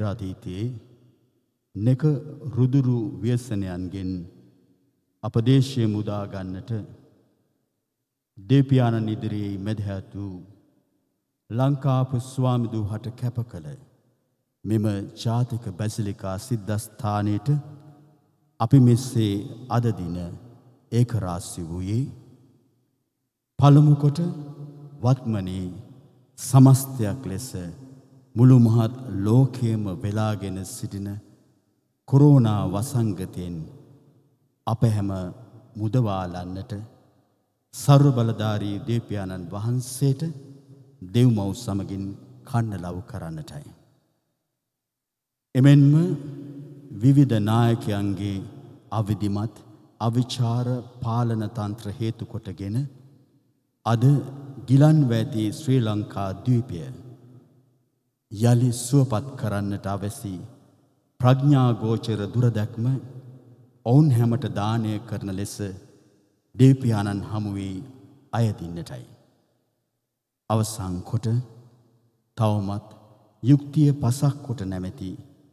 පෙරාදීතයේ නෙක රුදුරු ව්‍යසනයන්ගෙන් අපදේශය මුදා ගන්නට දෙවියන්න් ඉදිරියේ මැදහත් වූ ලංකාපු ස්වාමිදු හට කැප කළ මෙම ජාතික බැසිලිකා සිද්ධාස්ථානයේට අපි මෙසේ අද දින ඒකරාශී වූයේ පළමු කොට වත්මනේ සමස්තයක් ලෙස මුළු මහත් ලෝකයේම වෙලාගෙන සිටින කොරෝනා වසංගතයෙන් අප හැම මුදවාලන්නට සර්ව බලධාරී දේවයන්න් වහන්සේට දෙව්මව් සමගින් කන්නලව් කරන්නටයි. එමෙන්ම විවිධ නායකයන්ගේ අවිධිමත් අවිචාර පාලන තන්ත්‍ර හේතු කොටගෙන අද ගිලන් වැටි ශ්‍රී ලංකා ද්වීපය යලි සුවපත් කරන්නට අවැසි ප්‍රඥා ගෝචර දුරදැක්ම ඔවුන් හැමට දානය කරන ලෙස දේව්පියාණන් හමුවේ අයදින්නටයි. අවසන් කොට තවමත් යුක්තිය පසක් කොට නැමැති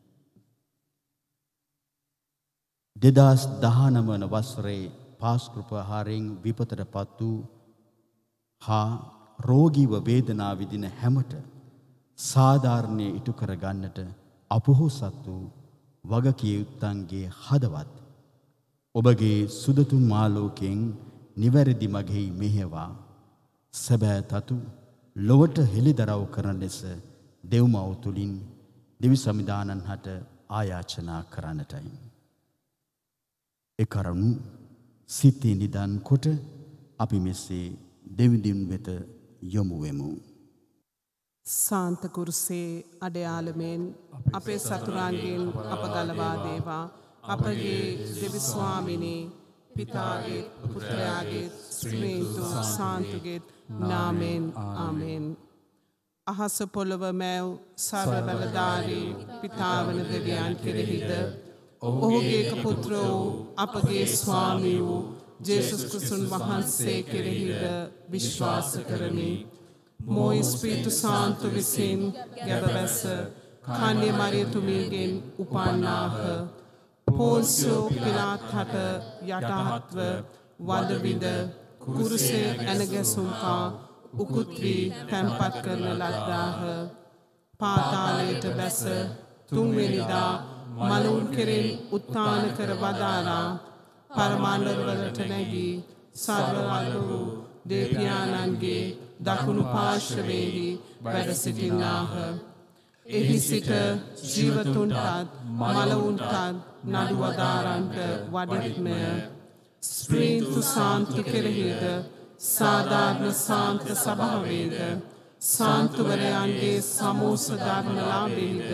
2019 වන වසරේ පාස්කෘපහාරයෙන් විපතටපත් වූ හා රෝගීව වේදනා විඳින හැමට සාධාරණය ඉටු කර ගන්නට අපොහොසත් වූ වගකිය යුත්තන්ගේ හදවත් ඔබගේ සුදතුන් මාලෝකයෙන් නිවැරදි මගෙහි මෙහෙවා සැබෑ තතු ලොවට හෙළිදරව් කරන ලෙස දෙව්මව් තුලින් දෙවි සමිදානන් හට ආයාචනා කරන්නටයි. ඒ කරුණු සිතේ නිදන් කොට අපි මෙසේ දෙවිඳුන් වෙත යොමු වෙමු. සාන්ත කුරුසේ අඩයාලමෙන් අපේ සතුරන්ගෙන් අප ගලවා දේවා. අපගේ දෙවි ස්වාමිනේ පිතාගේ පුත්‍රයාගේ ශ්‍රීතු සාන්තුගේ නාමෙන් ආමෙන්. අහස පොළව මැව් සර්ව බලධාරී පිතාවන දෙවියන් කෙරෙහිද ඔහුගේ එක පුත්‍ර වූ අපගේ ස්වාමී වූ ජේසුස් ක්‍රිස්තුන් වහන්සේ කෙරෙහිද විශ්වාස කරමි. මෝයි ස්පීතු සාන්තු විසින් ගැබබැස කන්‍ය මරියතුමියගෙන් උපන්නාහ. පෝන්සියෝ පිලාත් හට යටහත්ව වදවිඳ කුරුසේ ඇනගැසුම්කා උකුත්‍රී තැන්පත් කරන ලද්දාහ. පාතාලයට බැස තුන්වෙනිදා මලවුන් කෙරෙන් උත්ථාන කර වදාරා පරමාණ්ඩවලට නැගී සර්වවල්ලු දේව්පියාණන්ගේ දකුණු පාර්ශ්වයේහි වැඩ සිටිනාහ. එහි සිට ජීවතුන්ටත් මලවුන්ටත් නඩු වදාරන්ට වඩිත්මය. ස්ත්‍රීන්තු සාන්තු කෙරෙහිද සාධාරණ සාන්ත සභාවේද සාන්තුවරයන්ගේ සමූස ධර්මලාභෙහිද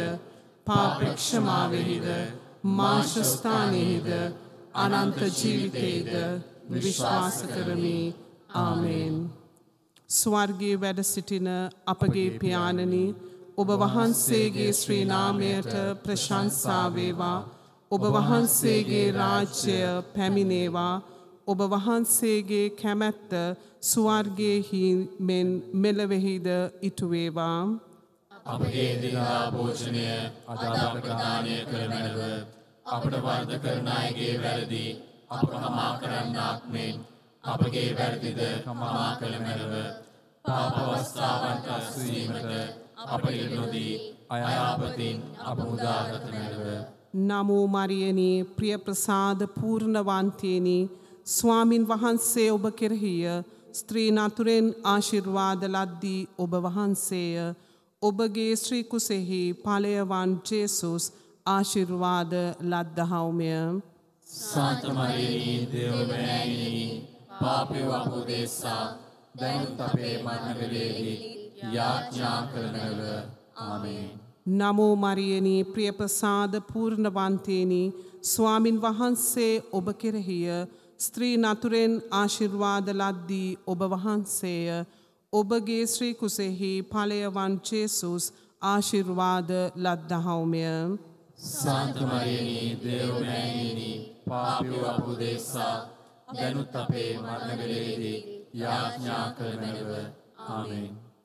පාපක්ෂමාවෙහිද මාශස්ථානෙහිද අනන්ත ජීවිතේද විශ්වාස කරමි. ආමේන්. ස්වර්ගයේ වැඩ සිටින අපගේ පියාණනි ඔබ වහන්සේගේ ශ්‍රී නාමයට ප්‍රශංසා වේවා. ඔබ වහන්සේගේ රාජ්‍යය පැමිණේවා. ඔබ වහන්සේගේ කැමැත්ත ස්වර්ගයේහි මෙන් මෙලොවෙහිද ඉටු වේවා. අපගේ දිනදා භෝජනය අද අපට ප්‍රදානය කරමැනව. අපට වරද කරන අයගේ වැරදි අප කමා කරන්නාක් මෙන් අපගේ වැරදිද කමා කළ මැනව. පාප අවස්ථාවන්ට අසු වීමට අපට ඉඩ නොදී අයාපතින් අප මුදාගත මැනව. නමෝ මරියනි ප්‍රිය ප්‍රසාද පූර්ණවන්තේනි ස්වාමින් වහන්සේ ඔබ කෙරෙහිය. ස්ත්‍රීන් අතුරෙන් ආශිර්වාද ලද්දී ඔබ වහන්සේය. ඔබගේ ශ්‍රී කුසෙහි ඵලයවන් ජේසුස් ආශිර්වාද ලද්දහවුමය. සාන්ත මරියනි දේවමෑණියනි පාපේ අපෝදේසා දැනුත් අපේ මරණ වේලෙහි යාඥා කරනව. ආමේන්. නමෝ මරියනි ප්‍රිය ප්‍රසාද පූර්ණවන්තේනි ස්වාමින් වහන්සේ ඔබ කෙරෙහිය. ස්ත්‍රීන් අතුරෙන් ආශිර්වාද ලද්දී ඔබ වහන්සේය. ඔබගේ ශ්‍රී කුසෙහි ඵලයවන් ජේසුස් ආශිර්වාද ලද්දහවුමය. සාන්ත මරියනි දේවමෑණියනි පාපේ අපෝදේසා දැනුත් අපේ මරණ වේලෙහි යාඥා කරනව. ආමේන්.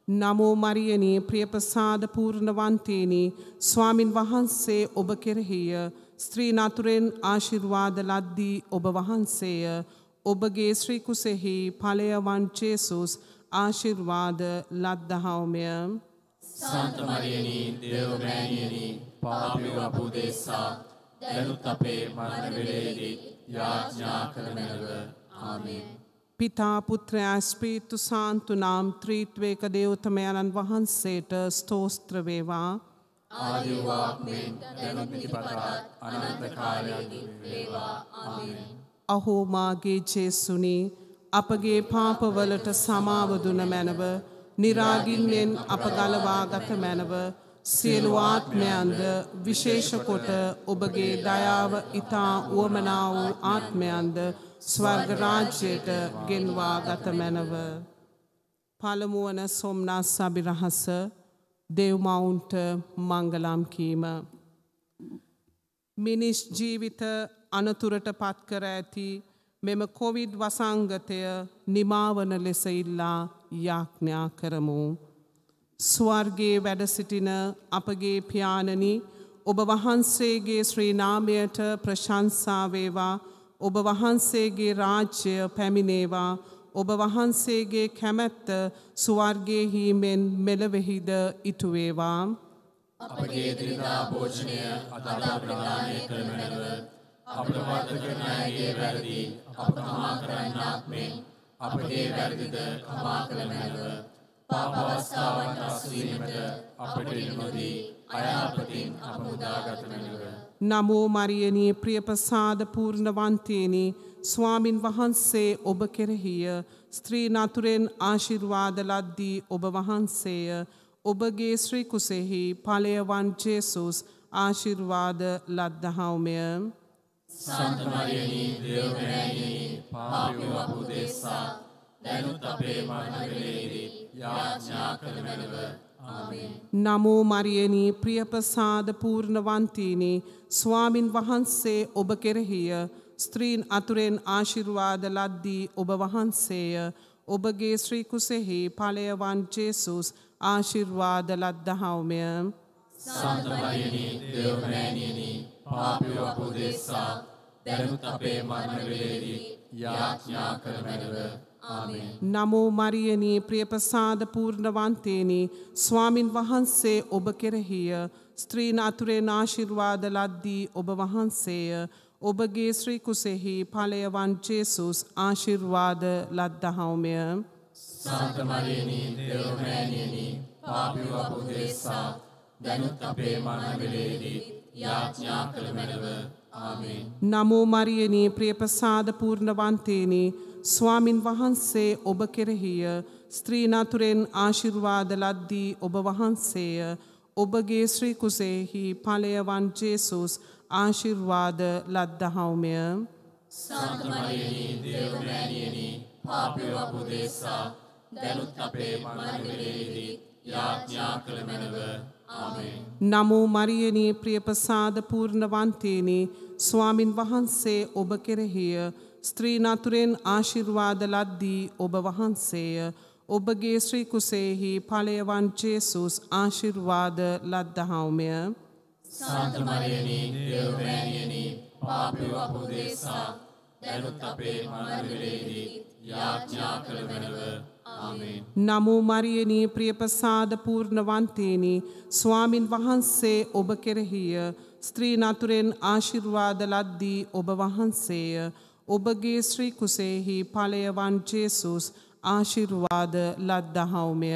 නමෝ මරියනී ප්‍රියප්‍රසාද පූර්ණවන්තේනි ස්වාමින් වහන්සේ ඔබ කෙරෙහිය ස්ත්‍රී නතුරෙන් ආශිර්වාද ලද්දී ඔබ වහන්සේය ඔබගේ ශ්‍රී කුසෙහි ඵලය වන් ජේසුස් ආශිර්වාද ලද්දහවමය සන්ත මරියනී දේවමෑණියනි පාපී අප උදෙසා දැනුත් අපේ මරණ වේලේදී යාඥා කරනව ආමේන් පිතා පුත්‍රයා ස්පීතු සාන්තු නාම ත්‍රිත්වේක දේවතමයන්න් වහන්සේට ස්තෝත්‍ර වේවා ආදි වාක්මෙන් දැනුත් පිටපත අනන්ත කාලයක් වේවා ආමේන් අහෝ මාගේ ජේසුනි අපගේ පාපවලට සමාව දුන මැනව නිරාගින්නෙන් අප ගලවාගත මැනව සියලු ආත්මයන්ද විශේෂ කොට ඔබගේ දයාව ඊතා උවමනා වූ ආත්මයන්ද ස්වර්ග රාජ්‍යයට ගෙන්වා ගත මැනව පළමු වන සොම්නස් අභිරහස දෙව්මවුන්ට මංගලම් කීම මිනිස් ජීවිත අනතුරට පත් කර ඇති මෙම කොවිඩ් වසංගතය නිමාවන ලෙස ඉල්ලා යාඥා කරමු ස්වර්ගයේ වැඩ සිටින අපගේ පියාණනි ඔබ වහන්සේගේ ශ්‍රී නාමයට ප්‍රශංසා වේවා ඔබ වහන්සේගේ රාජ්‍ය පැමිණේවා ඔබ වහන්සේගේ කැමැත්ත ස්වර්ගයේහි මෙන් මෙලොවෙහිද ඉටු වේවා අපගේ දිනදා භෝජනය අද අපට ප්‍රදානය කරනව අපට වරද කරන අයගේ වැරදි අප කමා කරන්නාක් මෙන් අපගේ වැරදිද කමා කරනව පාප අවස්ථාවට අස්වීමට අපට නොදී අයාපතින් අප මුදාගත මැනව නමෝ මරියනී ප්‍රියප්‍රසාද පූර්ණවන්තේනි ස්වාමින් වහන්සේ ඔබ කෙරෙහිය ස්ත්‍රී නතුරෙන් ආශිර්වාද ලද්දී ඔබ වහන්සේය ඔබගේ ශ්‍රී කුසෙහි ඵලය වන් ජේසුස් ආශිර්වාද ලද්දහවමය සන්ත මරියනී දේවමෑණියනි පාපී අප උදෙසා දැනුත් අපේ මරණ වේලේදී යාඥා කරනව ආමේන් නමෝ මරියනී ප්‍රියප්‍රසාද පූර්ණවන්තේනි ස්වාමින් වහන්සේ ඔබ කෙරෙහිය ස්ත්‍රීන් අතුරෙන් ආශිර්වාද ලද්දී ඔබ වහන්සේය ඔබගේ ශ්‍රී කුසෙහි ඵලය වන් ජේසුස් ආශිර්වාද ලද්දහවමය සන්ත මරියනී දේවමෑණියනි පාපී අප උදෙසා දැනුත් අපේ මරණ වේලේදී යාඥා කරනව ආමේන් නමෝ මරියනී ප්‍රියප්‍රසාද පූර්ණවන්තේනි ස්වාමින් වහන්සේ ඔබ කෙරෙහිය ස්ත්‍රීන් අතුරෙන් ආශිර්වාද ලද්දී ඔබ වහන්සේය ඔබගේ ශ්‍රී කුසෙහි ඵලය වන් ජේසුස් ආශිර්වාද ලද්දහවමය සන්ත මරියනී දේවමෑණියනි පාපී අප උදෙසා දැනුත් අපේ මරණ වේලේදී යාඥා කරනව ආමේන් නමෝ මරියනී ප්‍රියප්‍රසාද පූර්ණවන්තේනි ස්වාමින් වහන්සේ ඔබ කෙරෙහිය ස්ත්‍රීන් අතුරෙන් ආශිර්වාද ලද්දී ඔබ වහන්සේය ඔබගේ ශ්‍රී කුසෙහි ඵලය වන් ජේසුස් ආශිර්වාද ලද්දහවමය සන්ත මරියනී දේවමෑණියනි පාපී අප උදෙසා දැනුත් අපේ මරණ වේලේදී යාඥා කරනව ආමේන් නමෝ මරියනී ප්‍රියප්‍රසාද පූර්ණවන්තේනි ස්වාමින් වහන්සේ ඔබ කෙරෙහිය ස්ත්‍රීන් අතුරෙන් ආශිර්වාද ලද්දී ඔබ වහන්සේය ඔබගේ ශ්‍රී කුසෙහි ඵලය වන් ජේසුස් ආශිර්වාද ලද්දහවමය සන්ත මරියනී දේවමෑණියනි පාපී අප උදෙසා දැනුත් අපේ මරණ වේලේදී යාඥා කරනව ආමේන් නමෝ මරියනී ප්‍රියප්‍රසාද පූර්ණවන්තේනි ස්වාමින් වහන්සේ ඔබ කෙරෙහිය ස්ත්‍රීන් අතුරෙන් ආශිර්වාද ලද්දී ඔබ වහන්සේය ඔබගේ ශ්‍රී කුසෙහි ඵලය වන් ජේසුස් ආශිර්වාද ලද්දහවමය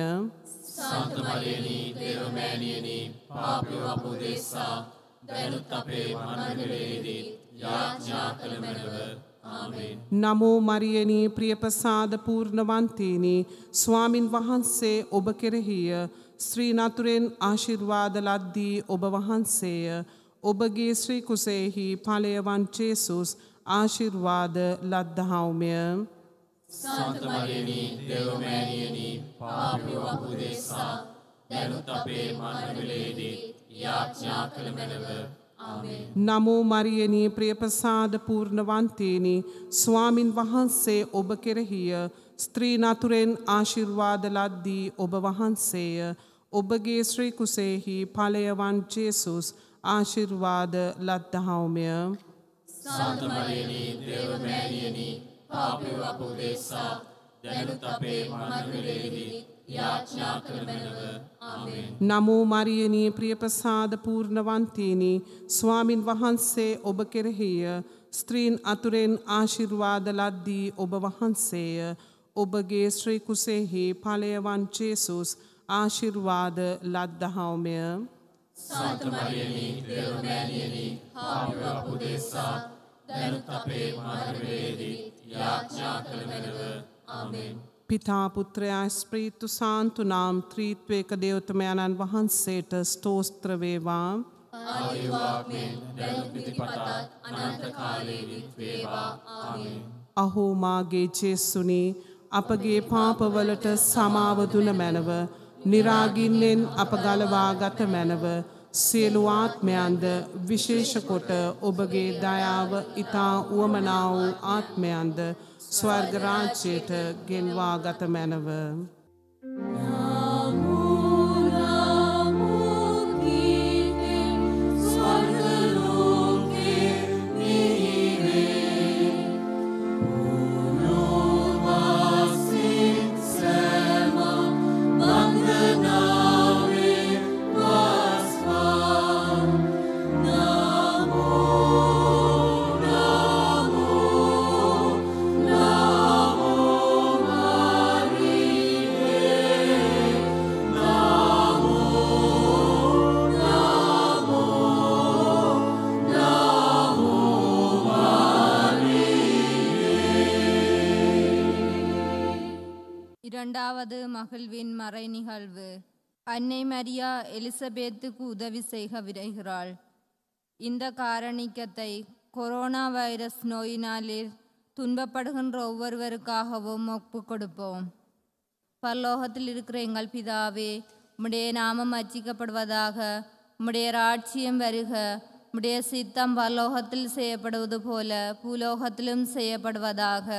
සන්ත මරියනී දේවමෑණියනි පාපී අප උදෙසා දැනුත් අපේ මරණ වේලේදී යාඥා කරනව ආමේන් නමෝ මරියනී ප්‍රියප්‍රසාද පූර්ණවන්තේනි ස්වාමින් වහන්සේ ඔබ කෙරෙහිය ස්ත්‍රීන් අතුරෙන් ආශිර්වාද ලද්දී ඔබ වහන්සේය ඔබගේ ශ්‍රී කුසෙහි ඵලය වන් ජේසුස් ආශිර්වාද ලද්දහවමය සන්ත මරියනී දේවමෑණියනි පාපී අප උදෙසා දැනුත් අපේ මරණ වේලේදී යාඥා කරනව ආමේන් නමෝ මරියනී ප්‍රියප්‍රසාද පූර්ණවන්තේනි ස්වාමින් වහන්සේ ඔබ කෙරෙහිය ස්ත්‍රීන් අතුරෙන් ආශිර්වාද ලද්දී ඔබ වහන්සේය. ඔබගේ ශ්‍රී කුසෙහි ඵලයවන් ජේසුස් ආශිර්වාද ලද්දහවුමය. සාන්ත මරියනි දේව මෑණියනි පාපී අප උදෙසා දැනුත් අපේ මරණ වේලෙහිදී යාඥා කරමැනව. ආමේන්. නමෝ මරියනී ප්‍රියප්‍රසාද පූර්ණවන්තිනි ස්වාමින් වහන්සේ ඔබ කෙරෙහිය. ස්ත්‍රීන් අතුරෙන් ආශිර්වාද ලද්දී ඔබ වහන්සේය. ඔබගේ ශ්‍රී කුසෙහි ඵලයවන් ජේසුස් ආශිර්වාද ලද්දහවුමය. සාන්ත මරියනි දේව මෑණියනි පාපී අප උදෙසා දැනුත් අපේ මරණ වේලෙහිදී යාඥා කරමැනව. ආමේන්. පිතා පුත්‍රයා ස්ප්‍රීතු සාන්තු නාම් ත්‍රිත්වේක දේවතමයන්න් වහන්සේට ස්තෝත්‍ර වේවා. ආදිවාක්මෙන් දැනුත් පිටිපතත් අනන්ත කාලයේදී වේවා. ආමේන්. අහෝ මාගේ ජේසුනි අපගේ පාපවලට සමාව දුන මැනව. නිරාගින්නෙන් අප ගලවා ගත මැනව. සියලු ආත්මයන්ද විශේෂ කොට ඔබගේ දයාව ඉතා උවමනා වූ ආත්මයන්ද ස්වර්ග රාජ්‍යයට ගෙන්වා ගත මැනව. இரண்டாவது மகிழ்வின் மறை நிகழ்வு. அன்னை மரியா எலிசபெத்துக்கு உதவி செய்ய விரைகிறாள். இந்த காரணிக்கத்தை கொரோனா வைரஸ் நோயினாலே துன்பப்படுகின்ற ஒவ்வொருவருக்காகவும் ஒப்பு கொடுப்போம். பரலோகத்தில் இருக்கிற எங்கள் பிதாவே, உம்முடைய நாமம் அர்ச்சிக்கப்படுவதாக, உம்முடைய ராஜ்யம் வருக, உம்முடைய சித்தம் பரலோகத்தில் செய்யப்படுவது போல பூலோகத்திலும் செய்யப்படுவதாக.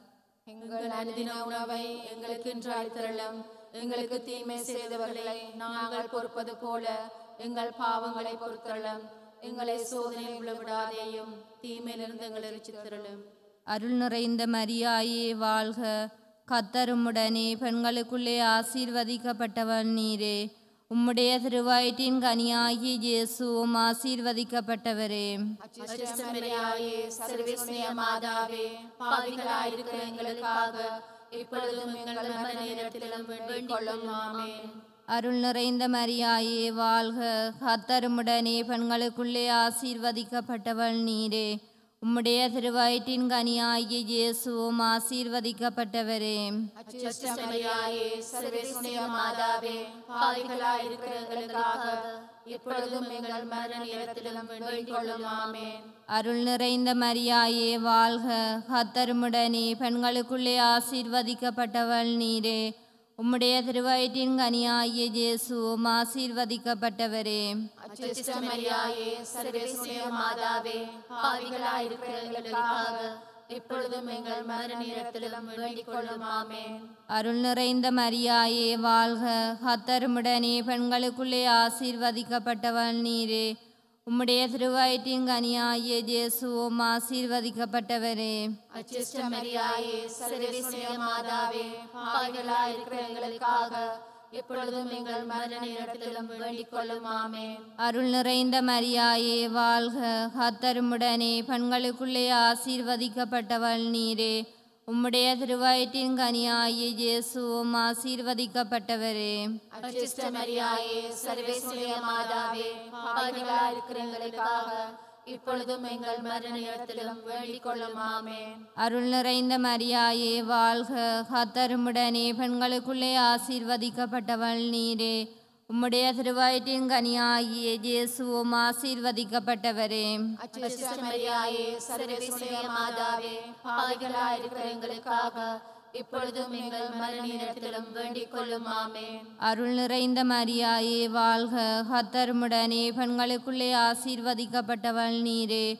எங்கள் அனுதின உணவை எங்களுக்கு இன்று அளித்தருளும். எங்களுக்கு தீமை செய்தவர்களை நாங்கள் பொறுப்பது போல எங்கள் பாவங்களை பொறுத்தருளும். எங்களை சோதனையில் விழவிடாதேயும் தீமையிலிருந்து எங்களை ரட்சித்தருளும். அருள் நிறைந்த மரியாயே வாழ்க, கர்த்தர் உம்முடனே, பெண்களுக்குள்ளே ஆசீர்வதிக்கப்பட்டவள் நீரே. உம்முடைய திருவயிற்றின் கனியாகிய இயேசுவும் ஆசீர்வதிக்கப்பட்டவரே. அச்சிஷ்டமரியாயே, சர்வேஸ்வரிய மாதாவே, பாவிகளாயிருக்கிற எங்களுக்காக இப்பொழுதும் எங்கள் மரண நேரத்திலும் வேண்டிக் கொள்ளும். ஆமென். அருள் நிறைந்த மரியாயே வாழ்க, கர்த்தர் உம்முடனே, பெண்களுக்குள்ளே ஆசீர்வதிக்கப்பட்டவள் நீரே. உம்முடைய திருவயிற்றின் கனியாகிய இயேசுவும் ஆசீர்வதிக்கப்பட்டவரே. அச்சிஷ்டமரியாயே, சர்வேஸ்வரிய மாதாவே, பாவிகளாயிருக்கிற எங்களுக்காக இப்பொழுதும் எங்கள் மரண நேரத்திலும் வேண்டிக் கொள்ளும். ஆமென். அருள் நிறைந்த மரியாயே வாழ்க, கர்த்தர் உம்முடனே, பெண்களுக்குள்ளே ஆசீர்வதிக்கப்பட்டவள் நீரே. உம்முடைய திருவயிற்றின் கனியாகிய இயேசுவும் ஆசீர்வதிக்கப்பட்டவரே. அச்சிஷ்டமரியாயே, சர்வேஸ்வரிய மாதாவே, பாவிகளாயிருக்கிற எங்களுக்காக இப்பொழுதும் எங்கள் மரண நேரத்திலும் வேண்டிக் கொள்ளும். ஆமென். அருள் நிறைந்த மரியாயே வாழ்க, கர்த்தர் உம்முடனே, பெண்களுக்குள்ளே ஆசீர்வதிக்கப்பட்டவள் நீரே. உம்முடைய திருவயிற்றின் கனியாகிய இயேசுவும் ஆசீர்வதிக்கப்பட்டவரே. அச்சிஷ்டமரியாயே, சர்வேஸ்வரிய மாதாவே, பாவிகளாயிருக்கிற எங்களுக்காக இப்பொழுதும் எங்கள் மரண நேரத்திலும் வேண்டிக் கொள்ளும். ஆமென். அருள் நிறைந்த மரியாயே வாழ்க, கர்த்தர் உம்முடனே, பெண்களுக்குள்ளே ஆசீர்வதிக்கப்பட்டவள் நீரே. உம்முடைய திருவயிற்றின் கனியாகிய இயேசுவும் ஆசீர்வதிக்கப்பட்டவரே. அச்சிஷ்டமரியாயே, சர்வேஸ்வரிய மாதாவே, பாவிகளாயிருக்கிற எங்களுக்காக இப்பொழுதும் எங்கள் மரண நேரத்திலும் வேண்டிக் கொள்ளும். ஆமென். அருள் நிறைந்த மரியாயே வாழ்க, கர்த்தர் உம்முடனே, பெண்களுக்குள்ளே ஆசீர்வதிக்கப்பட்டவள் நீரே. உம்முடைய திருவயிற்றின் கனியாகிய இயேசுவும் ஆசீர்வதிக்கப்பட்டவரே. அச்சிஷ்டமரியாயே, சர்வேஸ்வரிய மாதாவே, பாவிகளாயிருக்கிற எங்களுக்காக இப்பொழுதும் எங்கள் மரண நேரத்திலும் வேண்டிக் கொள்ளும். ஆமென். அருள் நிறைந்த மரியாயே வாழ்க, கர்த்தர் உம்முடனே, பெண்களுக்குள்ளே ஆசீர்வதிக்கப்பட்டவள் நீரே.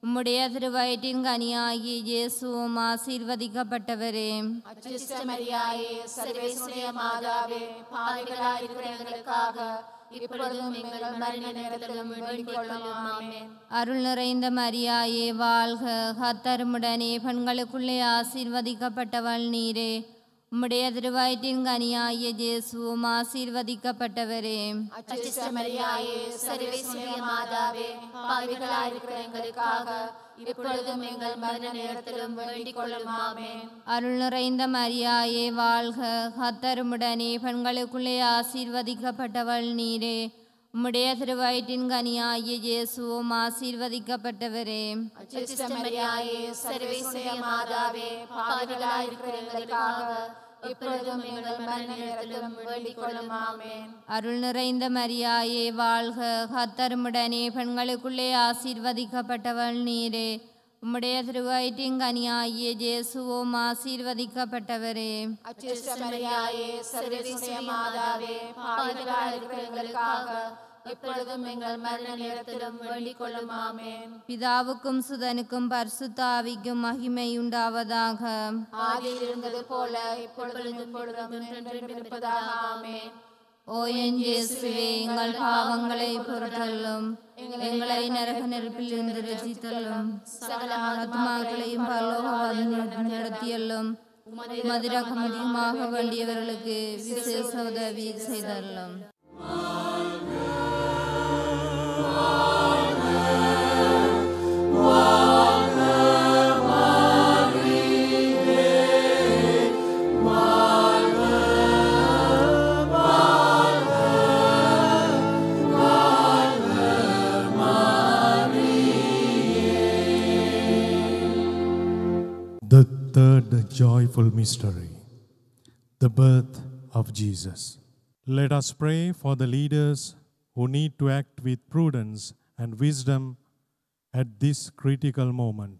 உம்முடைய திருவயிற்றின் கனியாகிய இயேசுவும் ஆசீர்வதிக்கப்பட்டவரே. அச்சிஷ்ட மரியாயே, சர்வேசுடைய மாதாவே, பாவிகளாயிருக்கிற எங்களுக்காக இப்பொழுதும் எங்கள் மரண நேரத்திலும் வேண்டிக் கொள்ளும். ஆமென். அருள் நிறைந்த மரியாயே வாழ்க, கர்த்தருமுடனே பெண்களுக்குள்ளே ஆசீர்வதிக்கப்பட்டவள் நீரே. உம்முடைய திருவயிற்றின் கனியாகிய இயேசுவும் ஆசீர்வதிக்கப்பட்டவரே. அச்சிஷ்ட மரியாயே, சர்வேசுடைய மாதாவே, பாவிகளாயிருக்கிற எங்களுக்காக இப்பொழுதும் எங்கள் மரண நேரத்திலும் வேண்டிக் கொள்ளும். ஆமென். அருள் நிறைந்த மரியாயே வாழ்க, கர்த்தருமுடனே பெண்களுக்குள்ளே ஆசீர்வதிக்கப்பட்டவள் நீரே. உம்முடைய திருவயிற்றின் கனியாகிய இயேசுவும் ஆசீர்வதிக்கப்பட்டவரே. அச்சிஷ்ட மரியாயே, சர்வேசுடைய மாதாவே, பாவிகளாயிருக்கிற எங்களுக்காக இப்பொழுதும் எங்கள் மரண நேரத்திலும் வேண்டிக் கொள்ளும். ஆமென். அருள் நிறைந்த மரியாயே வாழ்க, கர்த்தருமுடனே பெண்களுக்குள்ளே ஆசீர்வதிக்கப்பட்டவள் நீரே. உம்முடைய திருவயிற்றின் கனியாகிய இயேசுவும் ஆசீர்வதிக்கப்பட்டவரே. அச்சிஷ்ட மரியாயே, சர்வேசுடைய மாதாவே, பாவிகளாயிருக்கிற எங்களுக்காக இப்பொழுதும் எங்கள் மரண நேரத்திலும் வேண்டிக் கொள்ளும். ஆமென். பிதாவுக்கும் சுதனுக்கும் பரிசுத்த ஆவிக்கும் மகிமை உண்டாவதாக. ஆதியில் இருந்தது போல இப்பொழுதும் எப்பொழுதும் என்றென்றும் இருப்பதாக. ஆமென். ஓ என் இயேசுவே, எங்கள் பாவங்களை பொறுத்தள்ளும், எங்களை நரக நெருப்பில் இருந்து ரட்சித்தள்ளும், சகல ஆத்மாக்களையும் பரலோகவாதிகளுக்கு நடத்தியள்ளும், மதிரகம் அதிகமாக வேண்டியவர்களுக்கு விசேஷ உதவி செய்தள்ளும். The third joyful mystery, the birth of Jesus. Let us pray for the leaders who need to act with prudence and wisdom at this critical moment.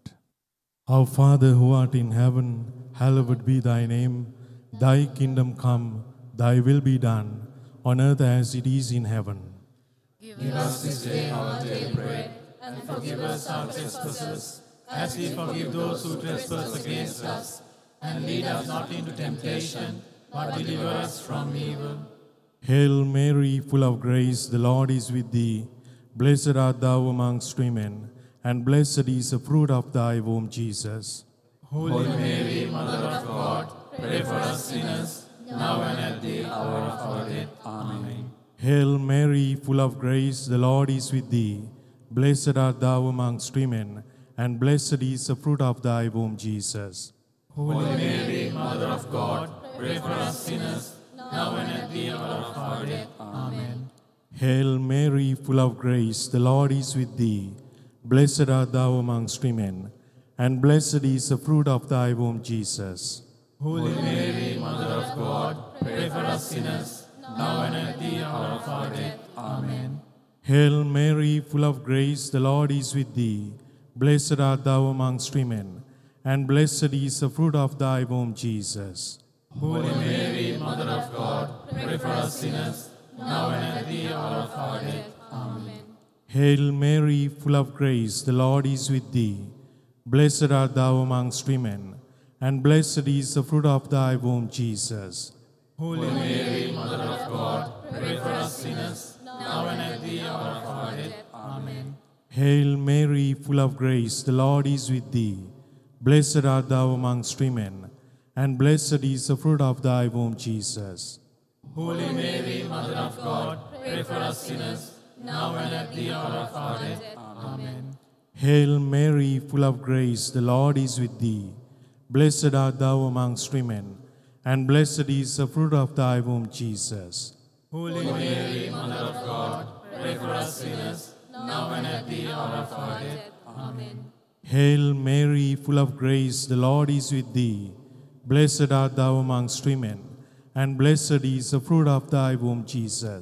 Our Father who art in heaven, hallowed be thy name. Thy kingdom come, thy will be done, on earth as it is in heaven. Give us this day our daily bread, and forgive us our trespasses, as we forgive those who trespass against us. And lead us not into temptation, but deliver us from evil. Hail Mary, full of grace, the Lord is with thee. Blessed art thou amongst women, and blessed is the fruit of thy womb, Jesus. Holy Mary, Mother of God, pray for us sinners, now and at the hour of our death. Amen. Hail Mary, full of grace, the Lord is with thee. Blessed art thou amongst women, and blessed is the fruit of thy womb, Jesus. Holy Mary, Mother of God, pray for us sinners, now and at the hour of our death. Amen. Hail Mary, full of grace, the Lord is with thee. Blessed art thou amongst women, and blessed is the fruit of thy womb, Jesus. Holy Mary, Mother of God, pray for us sinners, now and at the hour of our death. Amen. Hail Mary, full of grace, the Lord is with thee. Blessed art thou amongst women, and blessed is the fruit of thy womb, Jesus. Holy Mary, Mother of God, pray for us sinners, now and at the hour of our death. Amen. Hail Mary, full of grace, the Lord is with thee. Blessed art thou amongst women, and blessed is the fruit of thy womb, Jesus. Holy Mary, Mother of God, pray for us sinners, now and at the hour of our death. Amen. Hail Mary, full of grace, the Lord is with thee. Blessed art thou amongst women, and blessed is the fruit of thy womb, Jesus. Holy Mary, Mother of God, pray for us sinners, now and at the hour of our death. Amen. Hail Mary, full of grace, the Lord is with thee. Blessed art thou amongst women, and blessed is the fruit of thy womb, Jesus. Holy Mary, Mother of God, pray for us sinners, now and at the hour of our death. Amen. Hail Mary, full of grace, the Lord is with thee. Blessed art thou amongst women, and blessed is the fruit of thy womb, Jesus.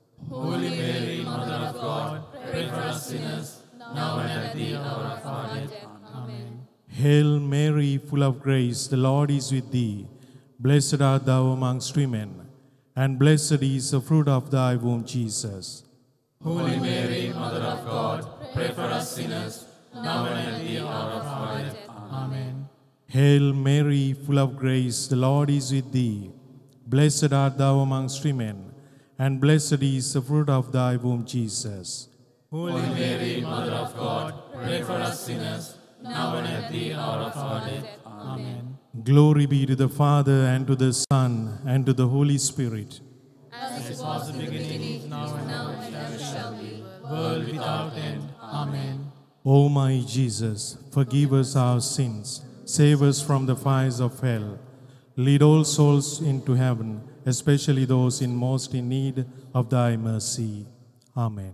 Holy Mary, Mother of God, pray for us sinners, now and at the hour of our death. Amen. Hail Mary, full of grace, the Lord is with thee. Blessed art thou amongst women, and blessed is the fruit of thy womb, Jesus. Holy Mary, Mother of God, pray for us sinners, now and at the hour of our death. Amen. Hail Mary, full of grace, the Lord is with thee. Blessed art thou amongst women, and blessed is the fruit of thy womb, Jesus. Holy Mary, Mother of God, pray for us sinners, now and at the hour of our death. Amen. Glory be to the Father, and to the Son, and to the Holy Spirit. As it was in the beginning, now and ever shall be, world without end. Amen. O my Jesus, forgive us our sins, save us from the fires of hell, lead all souls into heaven, especially those in most in need of thy mercy. Amen.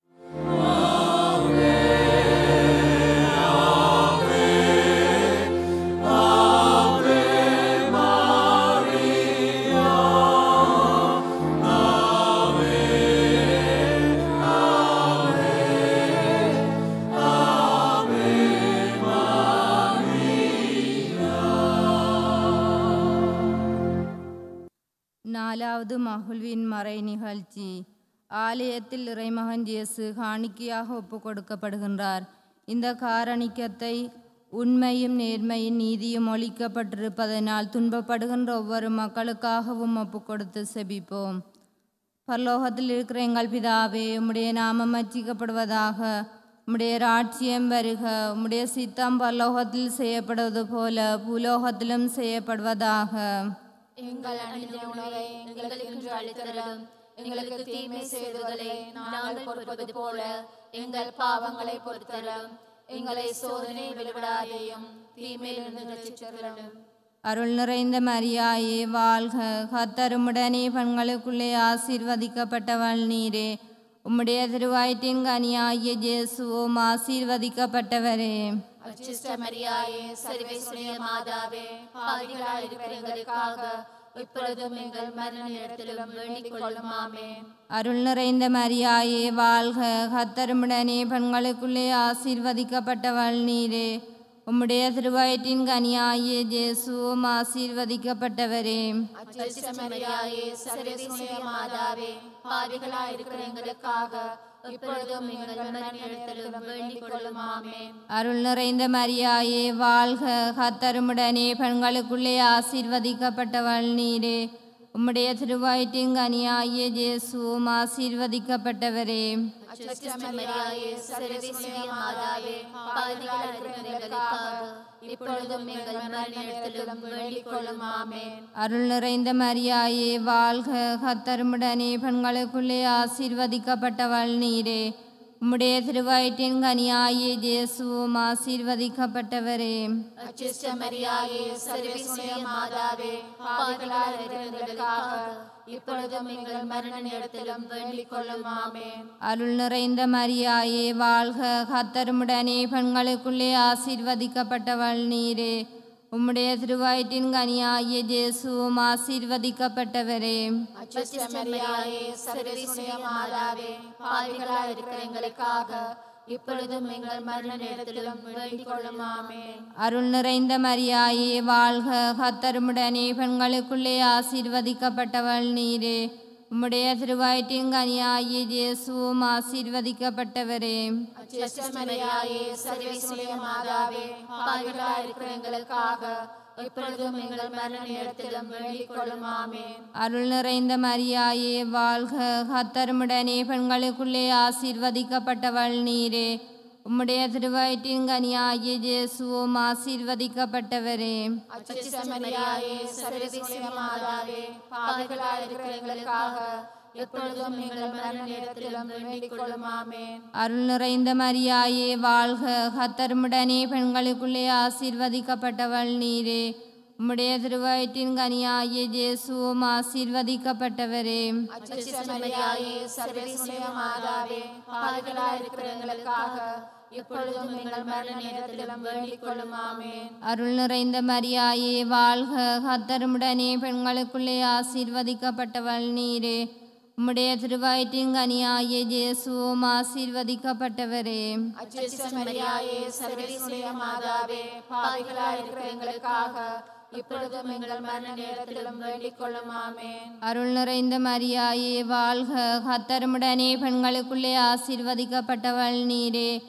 நாலாவது மகிழ்வின் மறை நிகழ்ச்சி. ஆலயத்தில் இறைமகன் இயேசு காணிக்கையாக ஒப்பு கொடுக்கப்படுகின்றார். இந்த காரணிக்கத்தை உண்மையும் நேர்மையும் நீதியும் ஒழிக்கப்பட்டிருப்பதனால் துன்பப்படுகின்ற ஒவ்வொரு மக்களுக்காகவும் ஒப்பு கொடுத்து செபிப்போம். பரலோகத்தில் இருக்கிற எங்கள் பிதாவே, உம்முடைய நாமம் அர்ச்சிக்கப்படுவதாக, உம்முடைய ராட்சியம் வருக, உம்முடைய சித்தம் பரலோகத்தில் செய்யப்படுவது போல பூலோகத்திலும் செய்யப்படுவதாக. எங்கள் அனுதின உணவை எங்களுக்கு இன்று அளித்தருளும். எங்களுக்கு தீமை செய்தவர்களை நாங்கள் பொறுப்பது போல எங்கள் பாவங்களை பொறுத்தருளும். எங்களை சோதனை விழுவிடாதேயும், தீமையிலிருந்து ரட்சித்தருளும். அருள் நிறைந்த மரியாயே வாழ்க, கர்த்தர் உம்முடனே பெண்களுக்குள்ளே ஆசீர்வதிக்கப்பட்டவள் நீரே. உம்முடைய திருவயிற்றின் கனியாகிய இயேசுவும் ஆசீர்வதிக்கப்பட்டவரே. அச்சிஷ்ட மரியாயே, சர்வேசுடைய மாதாவே, பாவிகளாய் இருக்கிற எங்களுக்காக இப்பொழுதும் எங்கள் மரண நேரத்திலும் வேண்டிக் கொள்ளும். ஆமென். அருள் நிறைந்த மரியாயே வாழ்க, கர்த்தர் உம்முடனே பெண்களுக்குள்ளே ஆசீர்வதிக்கப்பட்டவள் நீரே. உம்முடைய திருவயிற்றின் கனியாகிய இயேசுவும் ஆசீர்வதிக்கப்பட்டவரே. அச்சிஷ்ட மரியாயே, சர்வேசுடைய மாதாவே, பாவிகளாய் இருக்கிற எங்களுக்காக இப்பொழுதும் எங்கள் மரண நேரத்திலும் வேண்டிக் கொள்ளும். ஆமென். அருள் நிறைந்த மரியாயே வாழ்க, கர்த்தர் உம்முடனே பெண்களுக்குள்ளே ஆசீர்வதிக்கப்பட்டவள் நீரே. உம்முடைய திருவயிற்றின் கனியாகிய இயேசுவும் ஆசீர்வதிக்கப்பட்டவரே. அச்சிஷ்ட மரியாயே, சர்வேசுடைய மாதாவே, பாவிகளாய் இருக்கிற எங்களுக்காக இப்பொழுதும் எங்கள் மரண நேரத்திலும் வேண்டிக் கொள்ளும். ஆமென். அருள் நிறைந்த மரியாயே வாழ்க, கர்த்தர் உம்முடனே பெண்களுக்குள்ளே ஆசீர்வதிக்கப்பட்டவள் நீரே. உம்முடைய திருவயிற்றின் கனியாகிய இயேசுவும் ஆசீர்வதிக்கப்பட்டவரே. அச்சிஷ்ட மரியாயே, சர்வேசுடைய மாதாவே, பாவிகளாய் இருக்கிற எங்களுக்காக இப்பொழுதும் எங்கள் மரண நேரத்திலும் வேண்டிக் கொள்ளும். ஆமென். அருள் நிறைந்த மரியாயே வாழ்க, கர்த்தர் உம்முடனே பெண்களுக்குள்ளே ஆசீர்வதிக்கப்பட்டவள் நீரே. உம்முடைய திருவயிற்றின் கனியாகிய இயேசுவும் ஆசீர்வதிக்கப்பட்டவரே. அச்சிஷ்ட மரியாயே, சர்வேசுடைய மாதாவே, பாவிகளாய் இருக்கிற எங்களுக்காக இப்பொழுதும் எங்கள் மரண நேரத்திலும் வேண்டிக் கொள்ளும். ஆமென். அருள் நிறைந்த மரியாயே வாழ்க, கர்த்தர் உம்முடனே பெண்களுக்குள்ளே ஆசீர்வதிக்கப்பட்டவள் நீரே. உம்முடைய திருவயிற்றின் கனியாகிய இயேசுவும் ஆசீர்வதிக்கப்பட்டவரே. அச்சிஷ்ட மரியாயே, சர்வேசுடைய மாதாவே, பாவிகளாய் இருக்கிற எங்களுக்காக இப்பொழுதும் எங்கள் மரண நேரத்திலும் வேண்டிக் கொள்ளும். ஆமென். அருள் நிறைந்த மரியாயே வாழ்க, கர்த்தர் உம்முடனே பெண்களுக்குள்ளே ஆசீர்வதிக்கப்பட்டவள் நீரே. உம்முடைய திருவயிற்றின் கனியாகிய இயேசுவும் ஆசீர்வதிக்கப்பட்டவரே. அச்சிஷ்ட மரியாயே, சர்வேசுடைய மாதாவே, பாவிகளாய் இருக்கிற எங்களுக்காக எப்பொழுதும் எங்கள் மரண நேரத்திலும் வேண்டிக் கொள்ளும். ஆமென். அருள் நிறைந்த மரியாயே வாழ்க, கர்த்தர் உம்முடனே பெண்களுக்குள்ளே ஆசீர்வதிக்கப்பட்டவள் நீரே. உம்முடைய திருவயிற்றின் கனியாகிய இயேசுவும் ஆசீர்வதிக்கப்பட்டவரே. அச்சிஷ்ட மரியாயே, சர்வேசுடைய மாதாவே, பாவிகளாய் இருக்கிற எங்களுக்காக எப்பொழுதும் எங்கள் மரண நேரத்திலும் வேண்டிக் கொள்ளும். ஆமென். அருள் நிறைந்த மரியாயே வாழ்க, கர்த்தர் உம்முடனே பெண்களுக்குள்ளே ஆசீர்வதிக்கப்பட்டவள் நீரே. உம்முடைய திருவயிற்றின் கனியாகிய இயேசுவும் ஆசீர்வதிக்கப்பட்டவரே. அச்சிஷ்ட மரியாயே, சர்வேசுடைய மாதாவே, பாவிகளாய் இருக்கிற எங்களுக்காக இப்பொழுதும் எங்கள் மரண நேரத்திலும் வேண்டிக் கொள்ளும். ஆமென். அருள் நிறைந்த மரியாயே வாழ்க, கர்த்தர் உம்முடனே பெண்களுக்குள்ளே ஆசீர்வதிக்கப்பட்டவள் நீரே.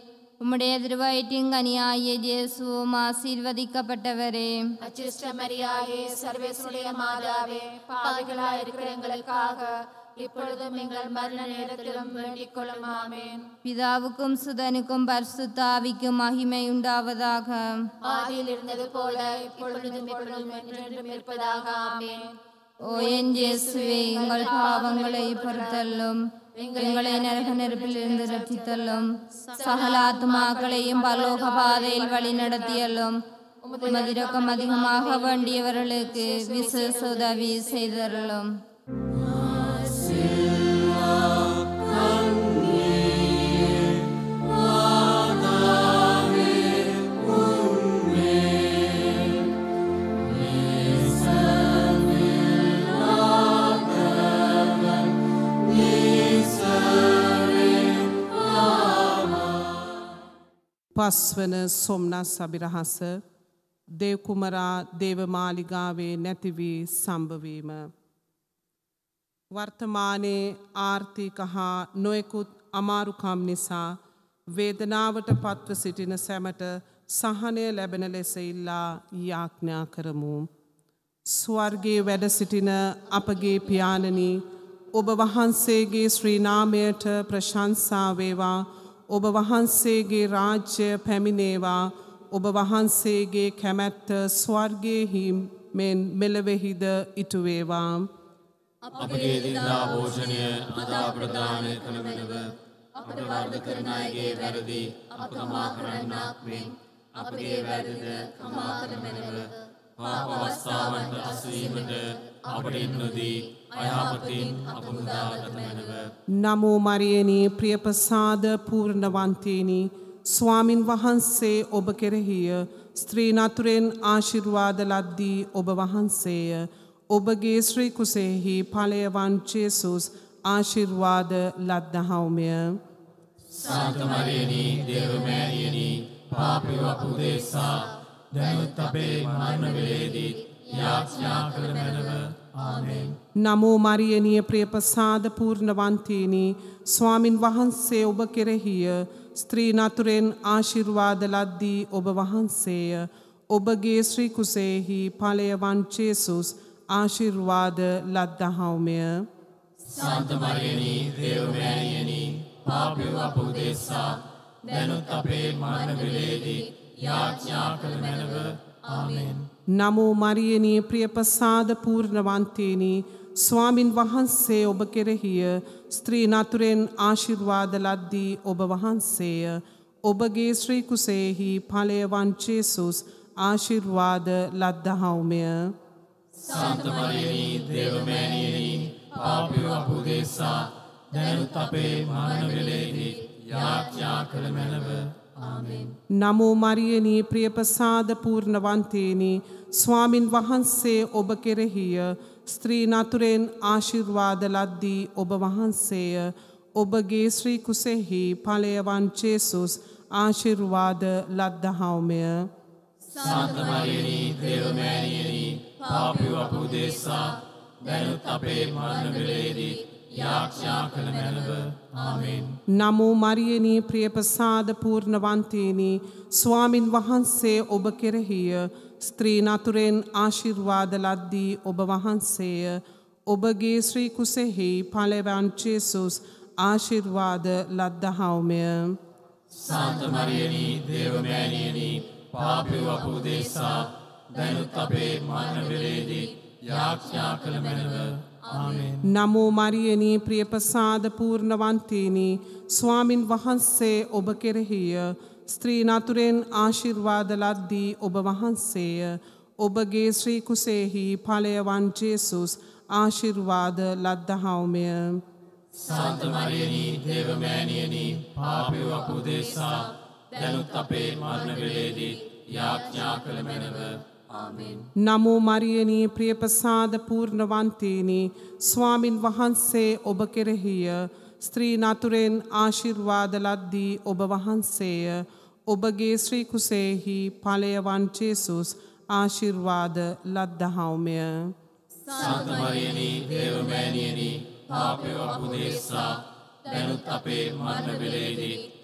உம்முடைய திருவயிற்றின் கனியாகிய இயேசுவும் ஆசீர்வதிக்கப்பட்டவரே. அச்சிஷ்ட மரியாயே, சர்வேசுடைய மாதாவே, பாவிகளாய் இருக்கிற எங்களுக்காக இப்பொழுதும் எங்கள் மரண நேரத்திலும் வேண்டிக் கொள்ளும். ஆமென். பிதாவுக்கும் சுதனுக்கும் பரிசுத்த ஆவிக்கும் மகிமை உண்டாவதாக. ஆதியில் இருந்தது போல இப்பொழுதும் எப்பொழுதும் என்றென்றும் இருப்பதாக. ஆமென். ஓ என் இயேசுவே, எங்கள் பாவங்களை பொறுத்தல்லும், எங்களை நரக நெருப்பிலிருந்து ரட்சித்தல்லும், சகல ஆத்துமாக்களையும் பரலோக பாதையில் வழி நடத்தியல்லும், உமது இரக்கம் அதிகமாக வேண்டியவர்களுக்கு விசேஷ உதவி செய்தருளும். පස්වන සොම්නස් අභිරහස දේවකුමරා දේවමාලිගාවේ නැතිවී සම්භවීම. වර්තමානයේ ආර්ථික හා නොයෙකුත් අමාරුකම් නිසා වේදනාවට පත්ව සිටින සැමට සහනය ලැබෙන ලෙස ඉල්ලා යාඥා කරමු. ස්වර්ගයේ වැඩ සිටින අපගේ පියාණනි, ඔබ වහන්සේගේ ශ්‍රී නාමයට ප්‍රශංසා වේවා. ඔබ වහන්සේගේ රාජ්‍ය පැමිණේවා. ඔබ වහන්සේගේ කැමැත්ත ස්වර්ගයෙහි මෙන් මෙලොවෙහිද ඉටු වේවා. අපගේ දිනදා භෝජනය අද ප්‍රදානය කළ මැනව අපට වර්ධ කරන අයගේ වැරදි අප කමා කරන්නාක් මෙන් අපගේ වැරදිද කමා කර මැනව. පාප අවස්ථාවන්ට අසවීමට අපට නොදී අයහපතින් අප මුදාගත මැනව. නමෝ මරියනී ප්‍රියප්‍රසාද පූර්ණවන්තේනි, ස්වාමින් වහන්සේ ඔබ කෙරෙහිය. ස්ත්‍රී නතුරෙන් ආශිර්වාද ලද්දී ඔබ වහන්සේය. ඔබගේ ශ්‍රී කුසෙහි ඵලයවන් ජේසුස් ආශිර්වාද ලද්දහවුමය. සාන්ත මරියනී දේවමෑණියනි, පාපිව අප උදෙසා දැනුත් අපේ මරණ වේලේදී යාඥා කළ මැනව. ආමෙන්. නමෝ මරියනී ප්‍රියප්‍රසාද පූර්ණවන්තේනි, ස්වාමින් වහන්සේ ඔබ කෙරෙහිය. ස්ත්‍රී නතුරෙන් ආශිර්වාද ලද්දී ඔබ වහන්සේය. ඔබගේ ශ්‍රී කුසෙහි ඵලයවන් ජේසුස් ආශිර්වාද ලද්දහවුමය. සාන්ත මරියනී දේවමෑණියනි, පාපිව අප උදෙසා දැනුත් අපේ මරණ වේලේදී යාඥා කළ මැනව. ආමෙන්. නමෝ මරියනී ප්‍රියප්‍රසාද පූර්ණවන්තේනි, ස්වාමින් වහන්සේ ඔබ කෙරෙහිය. ස්ත්‍රී නතුරෙන් ආශිර්වාද ලද්දී ඔබ වහන්සේය. ඔබගේ ශ්‍රී කුසෙහි ඵලයවන් ජේසුස් ආශිර්වාද ලද්දහවුමය. සාන්ත මරියනී දේවමෑණියනි, පාපිව අප උදෙසා දැනුත් අපේ මරණ වේලේදී යාඥා කළ මැනව. ආමෙන්. නමෝ මරියනී ප්‍රියප්‍රසාද පූර්ණවන්තේනි, ස්වාමින් වහන්සේ ඔබ කෙරෙහිය. ස්ත්‍රී නතුරෙන් ආශිර්වාද ලද්දී ඔබ වහන්සේය. ඔබගේ ශ්‍රී කුසෙහි ඵලයවන් ජේසුස් ආශිර්වාද ලද්දහවුමය. සාන්ත මරියනී දේවමෑණියනි, පාපිව අප උදෙසා දැනුත් අපේ මරණ වේලේදී යාඥා කළ මැනව. ආමෙන්. නමෝ මරියනී ප්‍රියප්‍රසාද පූර්ණවන්තේනි, ස්වාමින් වහන්සේ ඔබ කෙරෙහිය. ස්ත්‍රී නතුරෙන් ආශිර්වාද ලද්දී ඔබ වහන්සේය. ඔබගේ ශ්‍රී කුසෙහි ඵලයවන් ජේසුස් ආශිර්වාද ලද්දහවුමය. සාන්ත මරියනී දේවමෑණියනි, පාපිව අප උදෙසා දැනුත් අපේ මරණ වේලේදී යාඥා කළ මැනව. ආමෙන්. නමෝ මරියනී ප්‍රියප්‍රසාද පූර්ණවන්තේනි, ස්වාමින් වහන්සේ ඔබ කෙරෙහිය. ස්ත්‍රී නතුරෙන් ආශිර්වාද ලද්දී ඔබ වහන්සේය. ඔබගේ ශ්‍රී කුසෙහි ඵලයවන් ජේසුස් ආශිර්වාද ලද්දහවුමය. සාන්ත මරියනී දේවමෑණියනි, පාපිව අප උදෙසා දැනුත් අපේ මරණ වේලේදී යාඥා කළ මැනව. ආමෙන්. නමෝ මරියනී ප්‍රියප්‍රසාද පූර්ණවන්තේනි, ස්වාමින් වහන්සේ ඔබ කෙරෙහිය. ස්ත්‍රී නතුරෙන් ආශිර්වාද ලද්දී ඔබ වහන්සේය. ඔබගේ ශ්‍රී කුසෙහි ඵලයවන් ජේසුස් ආශිර්වාද ලද්දහවුමය. සාන්ත මරියනී දේවමෑණියනි, පාපිව අප උදෙසා දැනුත් අපේ මරණ වේලේදී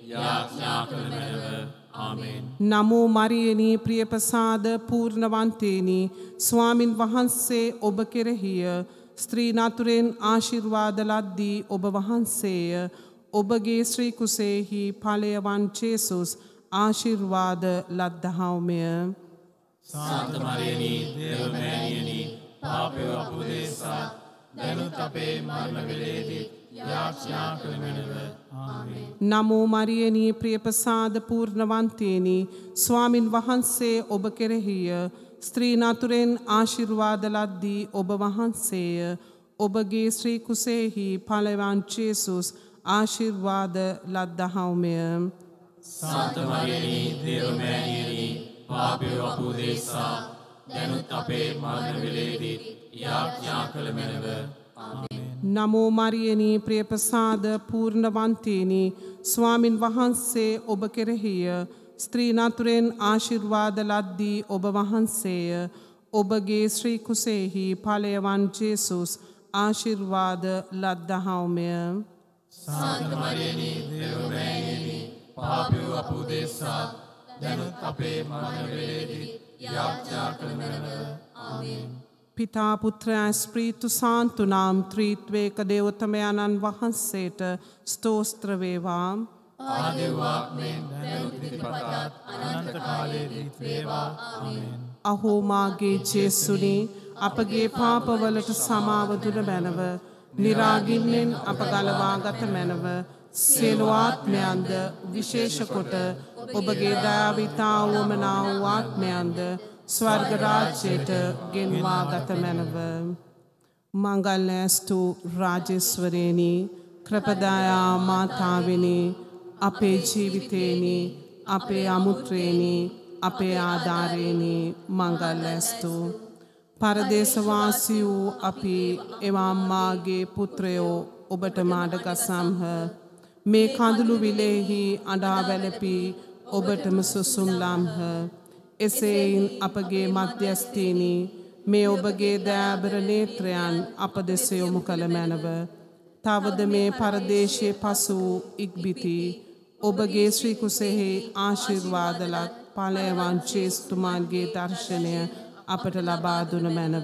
යාඥා කළ මැනව. ආමේන්. නමෝ මරියනී ප්‍රියප්‍රසාද පූර්ණවන්තේනි ස්වාමින් වහන්සේ ඔබ කෙරෙහිය ස්ත්‍රී නතුරෙන් ආශිර්වාද ලද්දී ඔබ වහන්සේය. ඔබගේ ශ්‍රී කුසේහි ඵලයවන් ජේසුස් ආශිර්වාද ලද්දහව්මය. සාන්ත මරියනී දේව මෑණියනි පාපය අපුදේසා දැනුත් අපේ මරණ වේලේදී යාඥා කළ මැනව. ආමේන්. නමෝ මරියනී ප්‍රියප්‍රසාද පූර්ණවන්තේනි ස්වාමින් වහන්සේ ඔබ කෙරෙහිය ස්ත්‍රී නතුරෙන් ආශිර්වාද ලද්දී ඔබ වහන්සේය. ඔබගේ ශ්‍රී කුසේහි ඵලයවන් ජේසුස් ආශිර්වාද ලද්දහව්මය. සාන්ත මරියනී දේව මෑණියනි පාපය අපුදේසා දැනුත් අපේ මරණ වේලේදී යාඥා කළ මැනව. ආමේන්. නමෝ මරියනී ප්‍රියප්‍රසාද පූර්ණවන්තේනි ස්වාමින් වහන්සේ ඔබ කෙරෙහිය ස්ත්‍රී නතුරෙන් ආශිර්වාද ලද්දී ඔබ වහන්සේය. ඔබගේ ශ්‍රී කුසේහි ඵලයවන් ජේසුස් ආශිර්වාද ලද්දහව්මය. සාන්ත මරියනී දේව මෑණියනි පාපය අපුදේසා දැනුත් අපේ මරණ වේලේදී යාඥා කළ මැනව. ආමේන්. පිතා පුත්‍ර ස්ප්‍රීතු සාන්තු නාම ත්‍රිත්වේක දේවතමයන්න් වහන්සේට ස්තෝත්‍ර වේවා. ආදේවාක්මෙන් දැනුත් ඉතිපතත් අනන්ත කාලයේදී වේවා. ආමේන්. අහෝ මාගේ ජේසුනි අපගේ පාපවලට සමාව දුන මැනව නිරාගින්නෙන් අප ගලවාගත මැනව සියලු ආත්මයන්ද විශේෂ කොට ඔබගේ දයාවිතා වුවමනා වූ ආත්මයන්ද ස්වර්ග රාජ්‍යයට ගෙන්වා ගත මැනව. මංගල්‍යස්තු රාජේශ්වරේනි කෘපදායා මාතාවෙනි අපේ ජීවිතේනි අපේ අමුත්‍රේනි අපේ ආධාරේනි මංගල්‍යස්තු. පරදේශවාසී වූ අපි එවම්මාගේ පුත්‍රයෝ ඔබට මාඩගසම්හ. මේ කඳුළු විලෙහි අඬා වැළපී ඔබටම සුසුම් ලම්හ. එසේයින් අපගේ මධ්‍යස්ථීනි මේ ඔබගේ දයාබර නේත්‍රයන් අප දෙස යොමු කළ මැනව. තවද මේ පරදේශයේ පසු වූ ඉක්බිති ඔබගේ ශ්‍රී කුසෙහි ආශිර්වාදලත් ඵලයවන් ජේසුතුමාගේ දර්ශනය අපට ලබා දුන මැනව.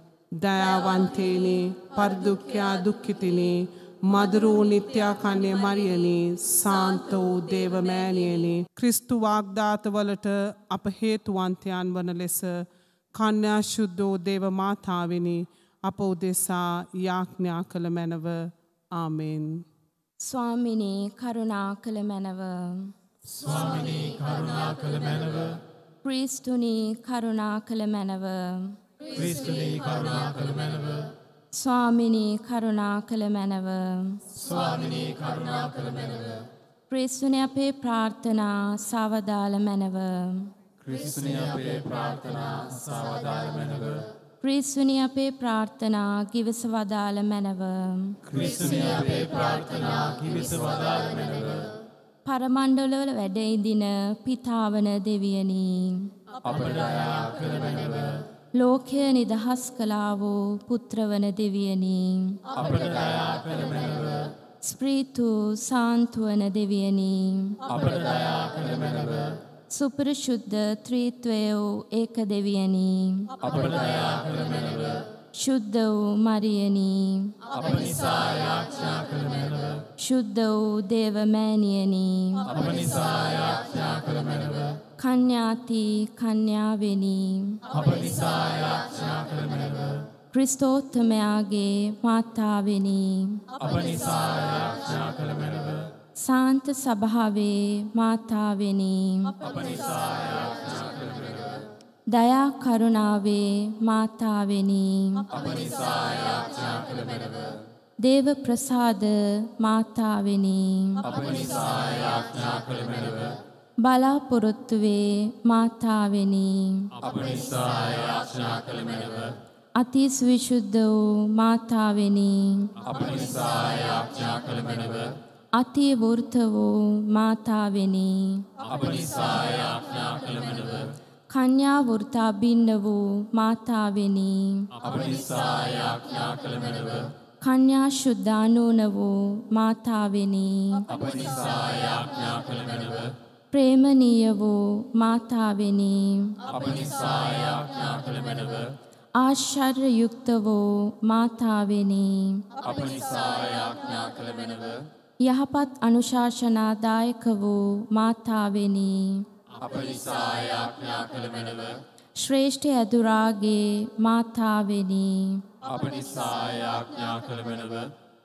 දයාවන්තේනි පරිදුක්ඛ්‍යා දුක්ඛිතිනි මధుරෝ නිත්‍යා කන්‍ය මරියනි සාන්තෝ දේව මෑණියනි ක්‍රිස්තු වාග්දාතවලට අප හේතුවන්තයන් වන ලෙස කන්‍යා ශුද්ධෝ දේව මාතාවෙනි අප උදෙසා යාඥා කළ මැනව. ආමේන්. ස්වාමිනී කරුණා කළ මැනව. ස්වාමිනී කරුණා කළ මැනව. ක්‍රිස්තුනී කරුණා කළ මැනව. ක්‍රිස්තුනී කරුණා කළ මැනව. ස්වාමිනී කරුණා කළ මැනව. ස්වාමිනී කරුණා කළ මැනව. ක්‍රිස්තුනී අපේ ප්‍රාර්ථනා සවදාල මැනව. ක්‍රිස්තුනී අපේ ප්‍රාර්ථනා සවදාල මැනව. ක්‍රිස්තුනී අපේ ප්‍රාර්ථනා කිවසවදාල මැනව. ක්‍රිස්තුනී අපේ ප්‍රාර්ථනා කිවසවදාල මැනව. පරමණ්ඩලවල වැඩ ඉදින පිතාවන දෙවියනි අපට දයා කළ මැනව. ලෝකය නිදහස් කළා වූ පුත්‍රවන දෙවියනි අපට දයා කළ මැනව. ස්ප්‍රීතු සාන්තුවන දෙවියනි අපට දයා කළ මැනව. සුපරිශුද්ධ ත්‍රිත්වයෝ ඒක දෙවියනි අපට දයා කළ මැනව. ශුද්ධ වූ මරියනි අප නිසා යාඥා කළ මැනව. ශුද්ධ වූ දේව මෑණියනි අප නිසා යාඥා කළ මැනව. කන්‍යාති කන්‍යාවෙනි අප නිසා යාඥා කළ මැනව. ක්‍රිස්තෝත්තමයාගේ මාතාවෙනි අප නිසා යාඥා කළ මැනව. සාන්ත සභාවේ මාතාවෙනි අප නිසා යාඥා කළ මැනව. දයා කරුණාවේ මාතාවෙනි අප නිසා යාඥා කළ මැනව. දේව ප්‍රසාද මාතාවෙනි අප නිසා යාඥා කළ මැනව. බලාපොරොත්තුවේ මාතාවෙනි අප නිසා යාඥා කළ මැනව. අති විශුද්ධ වූ මාතාවෙනි අප නිසා යාඥා කළ මැනව. අති වෘත වූ මාතාවෙනි අප නිසා යාඥා කළ මැනව. කන්‍යා වෘතා බින්න වූ මාතාවෙනි අප නිසා යාඥා කළ මැනව. කන්‍යා ශුද්ධානෝන වූ මාතාවෙනි. අප නිසා යාඥා කළ මැනව. ප්‍රේමනීය වූ මාතාවෙනි. අප නිසා යාඥා කළ මැනව. ආශ්චර්ය යුක්ත වූ මාතාවෙනි. අප නිසා යාඥා කළ මැනව. යහපත් අනුශාසනාදායක වූ මාතාවෙනි. අප නිසා යාඥා කළ මැනව. ශ්‍රේෂ්ඨ යදුරාගේ මාතාවෙනි. අප නිසා යාඥා කළ මැනව.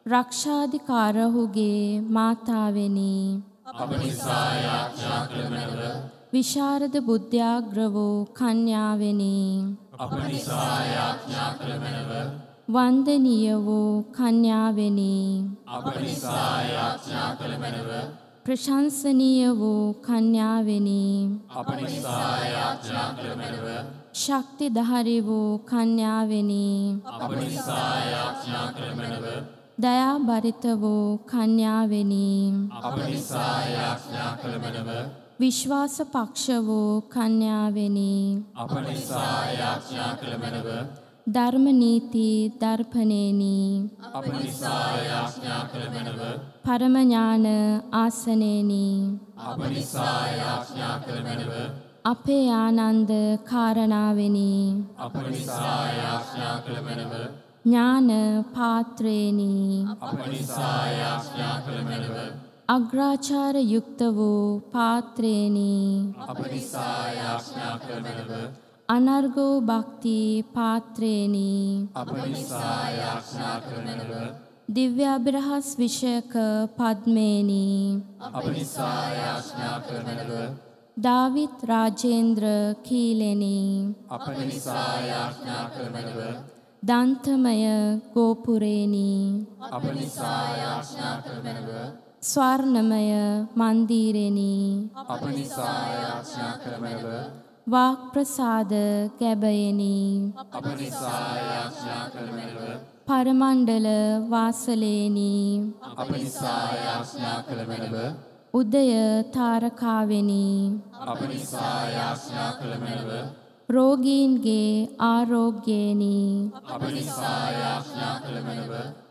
රක්ෂාධිකාරහුගේ මාතාවෙනි. අප නිසා යාඥා කළ මැනව. විශාරද බුද්ධාග්‍ර වූ කන්‍යාවෙනි. අප නිසා යාඥා කළ මැනව. වන්දනීය වූ කන්‍යාවෙනි. අප නිසා යාඥා කළ මැනව. ප්‍රශංසනීය වූ කන්‍යාවෙනි. අප නිසා යාඥා කළ මැනව. ශක්තිධාරී වූ කන්‍යාවෙනි. අප නිසා යාඥා කළ මැනව. දයාබරිත වූ කන්‍යාවෙනි. අප නිසා යාඥා කළ මැනව. විශ්වාස පක්ෂ වූ කන්‍යාවෙනි. අප නිසා යාඥා කළ මැනව. ධර්මනීති දර්පණේනි. අප නිසා යාඥා කළ මැනව. පරම ඥාන ආසනේනි. අප නිසා යාඥා කළ මැනව. අපේ ආනන්ද කාරණාවෙනි. අප නිසා යාඥා කළ මැනව. ඥාන පාත්‍රේනි. අප නිසා යාඥා කළ මැනව. අග්‍රාචාර යුක්ත වූ පාත්‍රේනි. අප නිසා යාඥා කළ මැනව. අනර්ගෝ භක්ති පාත්‍රේනි. අප නිසා යාඥා කළ මැනව. දිව්‍ය අභිරහස් විෂයක පද්මේනි. අප නිසා යාඥා කළ මැනව. දාවිත් රාජේන්ද්‍ර කීලෙනි. අප නිසා යාඥා කළ මැනව. දන්තමය ගෝපුරේනි. අප නිසා යාඥා කළ මැනව. ස්වර්ණමය මන්දිරෙනි. අප නිසා යාඥා කළ මැනව. වාක් ප්‍රසාද ගැබයෙනි. අප නිසා යාඥා කළ මැනව. පරමණ්ඩල වාසලේනි. අප නිසා යාඥා කළ මැනව. උදය තාරකාවෙනි. අප නිසා යාඥා කළ මැනව. රෝගීන්ගේ ආරෝග්‍යේනි. අප නිසා යාඥා කළ මැනව.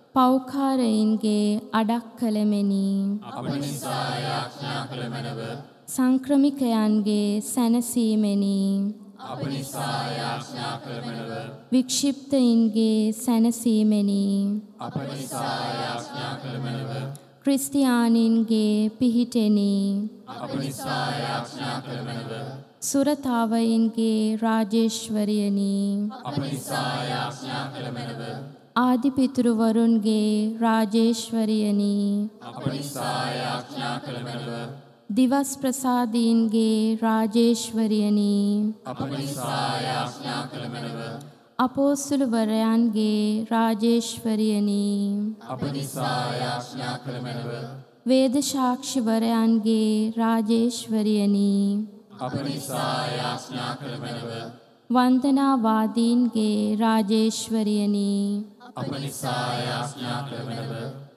පෞකාරයින්ගේ අඩක්කලමෙනි. අප නිසා යාඥා කළ මැනව. සංක්‍රමිකයන්ගේ සැනසීමෙනි. අප නිසා යාඥා කළ මැනව. වික්ෂිප්තයින්ගේ සැනසීමෙනි. අප නිසා යාඥා කළ මැනව. ක්‍රිස්තියානින්ගේ පිහිටෙනි. අප නිසා යාඥා කළ මැනව. සුරතාවයින්ගේ රාජේශ්වරියනි. අප නිසා යාඥා කළ මැනව. ආදිපිතෘවරුන්ගේ රාජේශ්වරියනි. අප නිසා යාඥා කළ මැනව. දිවස් ප්‍රසාදීන්ගේ රාජේශ්වරියනි. අප නිසා යාඥා කළ මැනව. අපෝස්තුලවරයන්ගේ රාජේශ්වරියනි. අප නිසා යාඥා කළ මැනව. වේද සාක්ෂිවරයන්ගේ රාජේශ්වරියනි. අප නිසා යාඥා කළ මැනව. වන්දනාවාදීන්ගේ රාජේශ්වරියනි. අප නිසා යාඥා කළ මැනව.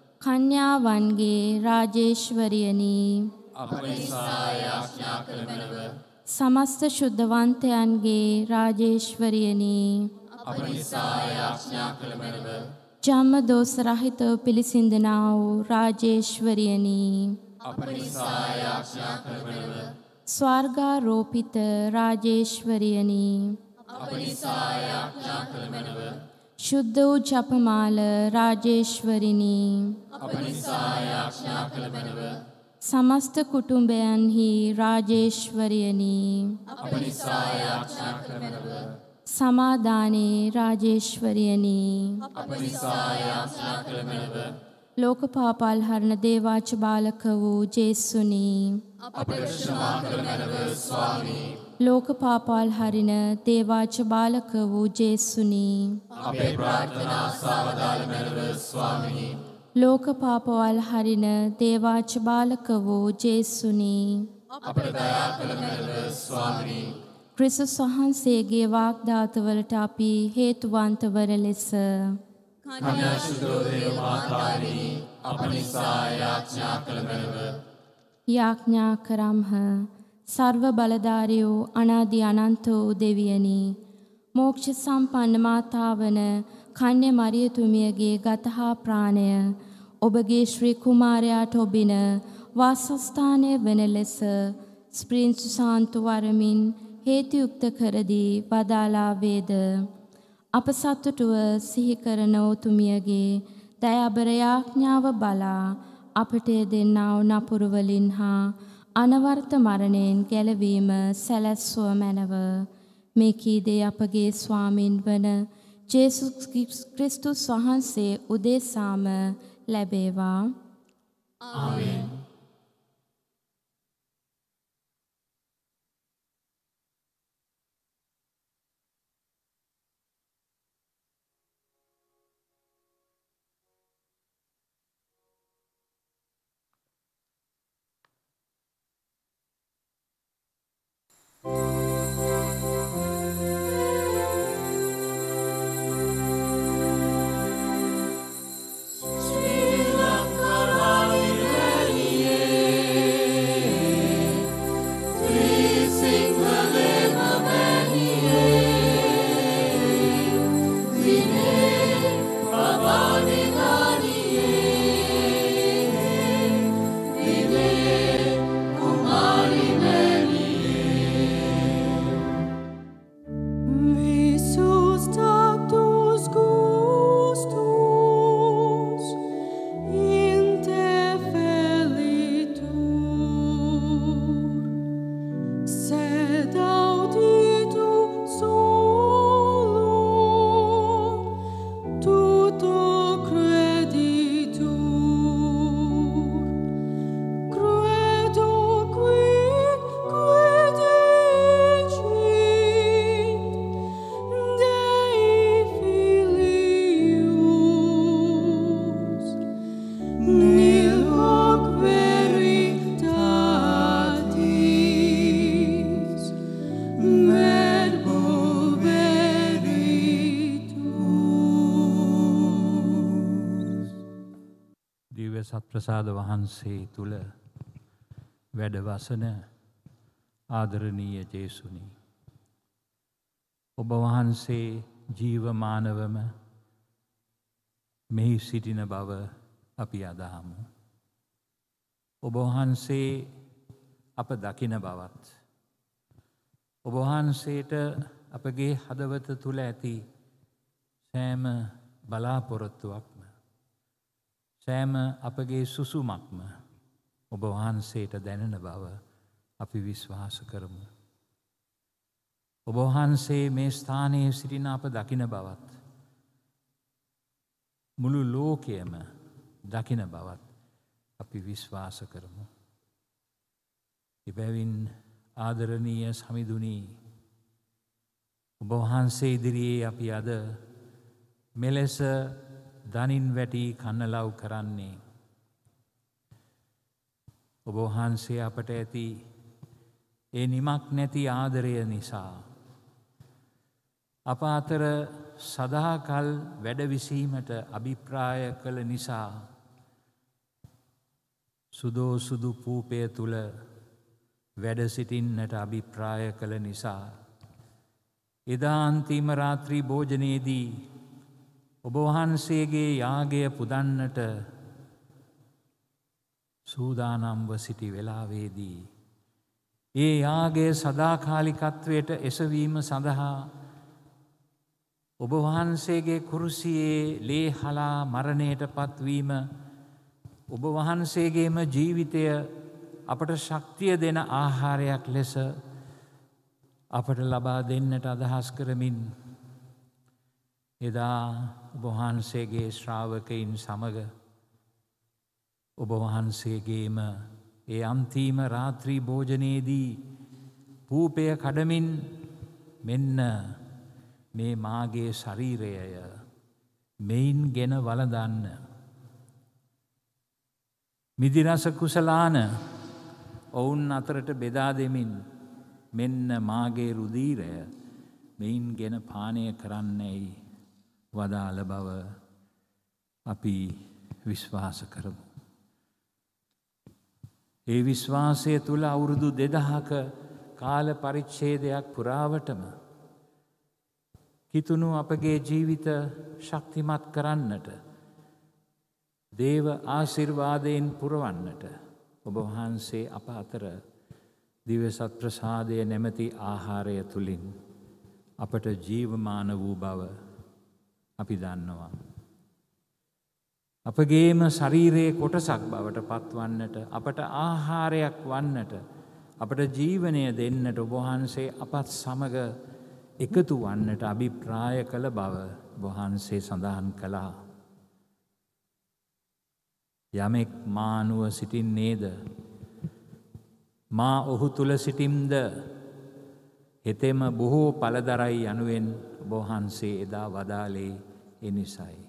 කන්‍යාවන්ගේ රාජේශ්වරියනි. අප නිසා යාඥා කළ මැනව. සමස්ත ශුද්ධවන්තයන්ගේ රාජේශ්වරියනි. අප නිසා යාඥා කළ මැනව. ජම්ම දෝෂ රහිතව පිළිසිඳනා වූ රාජේශ්වරියනි. අප නිසා යාඥා කළ මැනව. ස්වර්ගාරෝපිත රාජේශ්වරියනි. අප නිසා යාඥා කළ මැනව. ශුද්ධ වූ ජපමාල රාජේශ්වරිනි. අප නිසා යාඥා කළ මැනව. සමස්ත කුටුම්බයන්හි රාජේශ්වරියනි. අප නිසා යාඥා කළ මැනව. සමාදානේ රාජේශ්වරියනි. අප නිසා යාඥා කළ මැනව. ලෝකපාපල් හරණ දේවාච බාලක වූ ජේසුනි. අපට ක්ෂමා කළ මැනව ස්වාමී. ලෝකපාපල් හරින දේවාච බාලක වූ ජේසුනි. අපේ ප්‍රාර්ථනා සාවදාල මැනව ස්වාමී. ලෝකපාපවල් හරින දේවාච බාලක වූ ජේසුනි. අපට දයා කළ මැනව ස්වාමී. ක්‍රිස්තුස් වහන්සේගේ වාග්දාතවලට අපි හේතුවන්තවර ලෙස කන්‍යා ශුද්ධෝදය මාතානි අප නිසා යාඥා කළ මැනව. යාඥා කරම්හ. සර්ව බලධාරී වූ අනාදි අනන්ත වූ දෙවියනි, මෝක්ෂ සම්පන්න මාතාවන කන්‍ය මරියතුමියගේ ගතහා ප්‍රාණය ඔබගේ ශ්‍රී කුමාරයාට ඔබින වාසස්ථානය වන ලෙස ස්ප්‍රින්සු සාන්තු වරමින් හේතුයුක්ත කරදී වදාලා වේද. අප සතුටුව සිහි කරන ඔතුමියගේ දයාබර යාඥාව බලා අපට දෙන්නා වූ නපුරු වලින් හා අනවර්ථ මරණයෙන් ගැලවීම සැලැස්සුව මැනව. මේ කීදේ අපගේ ස්වාමින් වන ජේසුස් ක්‍රිස්තුස් වහන්සේ උදෙසාම ලැබේවා. ආමේන්. සත්ප්‍රසාද වහන්සේ තුල වැඩවසන ආදරණීය ජේසුනි, ඔබ වහන්සේ ජීවමානවම මෙහි සිටින බව අපි අදහමු. ඔබ වහන්සේ අප දකින බවත්, ඔබ වහන්සේට අපගේ හදවත තුල ඇති සෑම බලාපොරොත්තුවක්ම, සෑම අපගේ සුසුමක්ම ඔබ වහන්සේට දැනෙන බව අපි විශ්වාස කරමු. ඔබ වහන්සේ මේ ස්ථානයේ සිටින අප දකින බවත්, මුළු ලෝකයම දකින බවත් අපි විශ්වාස කරමු. එබැවින් ආදරණීය සමිඳුනි, ඔබ වහන්සේ ඉදිරියේ අපි අද මෙලෙස දනින් වැටි කන්නලව් කරන්නේ ඔබ වහන්සේ අපට ඇති ඒ නිමක් නැති ආදරය නිසා, අප අතර සදාකල් වැඩවිසීමට අභිප්‍රාය කළ නිසා, සුදෝ සුදු පූපය තුල වැඩ සිටින්නට අභිප්‍රාය කළ නිසා, එදා අන්තිම රාත්‍රී භෝජනයේදී ඔබ වහන්සේගේ යාගය පුදන්නට සූදානම්ව සිටි වෙලාවේදී ඒ යාගය සදාකාලිකත්වයට එසවීම සඳහා ඔබ වහන්සේගේ කුරුසියේ ලේ හලා මරණයට පත්වීම ඔබ වහන්සේගේම ජීවිතය අපට ශක්තිය දෙන ආහාරයක් ලෙස අපට ලබා දෙන්නට අදහස් කරමින්, එදා ඔබ වහන්සේගේ ශ්‍රාවකයින් සමග ඔබ වහන්සේගේම ඒ අන්තිම රාත්‍රී භෝජනයේදී පූපය කඩමින්, මෙන්න මේ මාගේ ශරීරය මෙයින් ගෙන වළඳන්න, මිදිරස කුසලාන ඔවුන් අතරට බෙදා දෙමින්, මෙන්න මාගේ රුධීරය මෙයින් ගෙන පානය කරන්නයි වදාළ බව අපි විශ්වාස කරමු. ඒ විශ්වාසය තුළ අවුරුදු 2000ක කාල පරිච්ඡේදයක් පුරාවටම කිතුුණු අපගේ ජීවිත ශක්තිමත් කරන්නට දේව ආශිර්වාදයෙන් පුරවන්නට ඔබ වහන්සේ අප අතර දිවසත් ප්‍රසාදය නැමැති ආහාරය තුළින් අපට ජීවමාන වූ බව අපි දන්නවා. අපගේම ශරීරයේ කොටසක් බවට පත්වන්නට අපට ආහාරයක් වන්නට අපට ජීවනය දෙන්නට ඔබ වහන්සේ අපත් සමග එකතු වන්නට අභිප්‍රාය කළ බව වහන්සේ සඳහන් කළා. යමෙක් මානුව සිටින්නේද මා ඔහු තුළ සිටිම්ද හෙතෙම බොහෝ පලදරයි යනුවෙන් ඔබවහන්සේ එදා වදාලේ එනිසයි.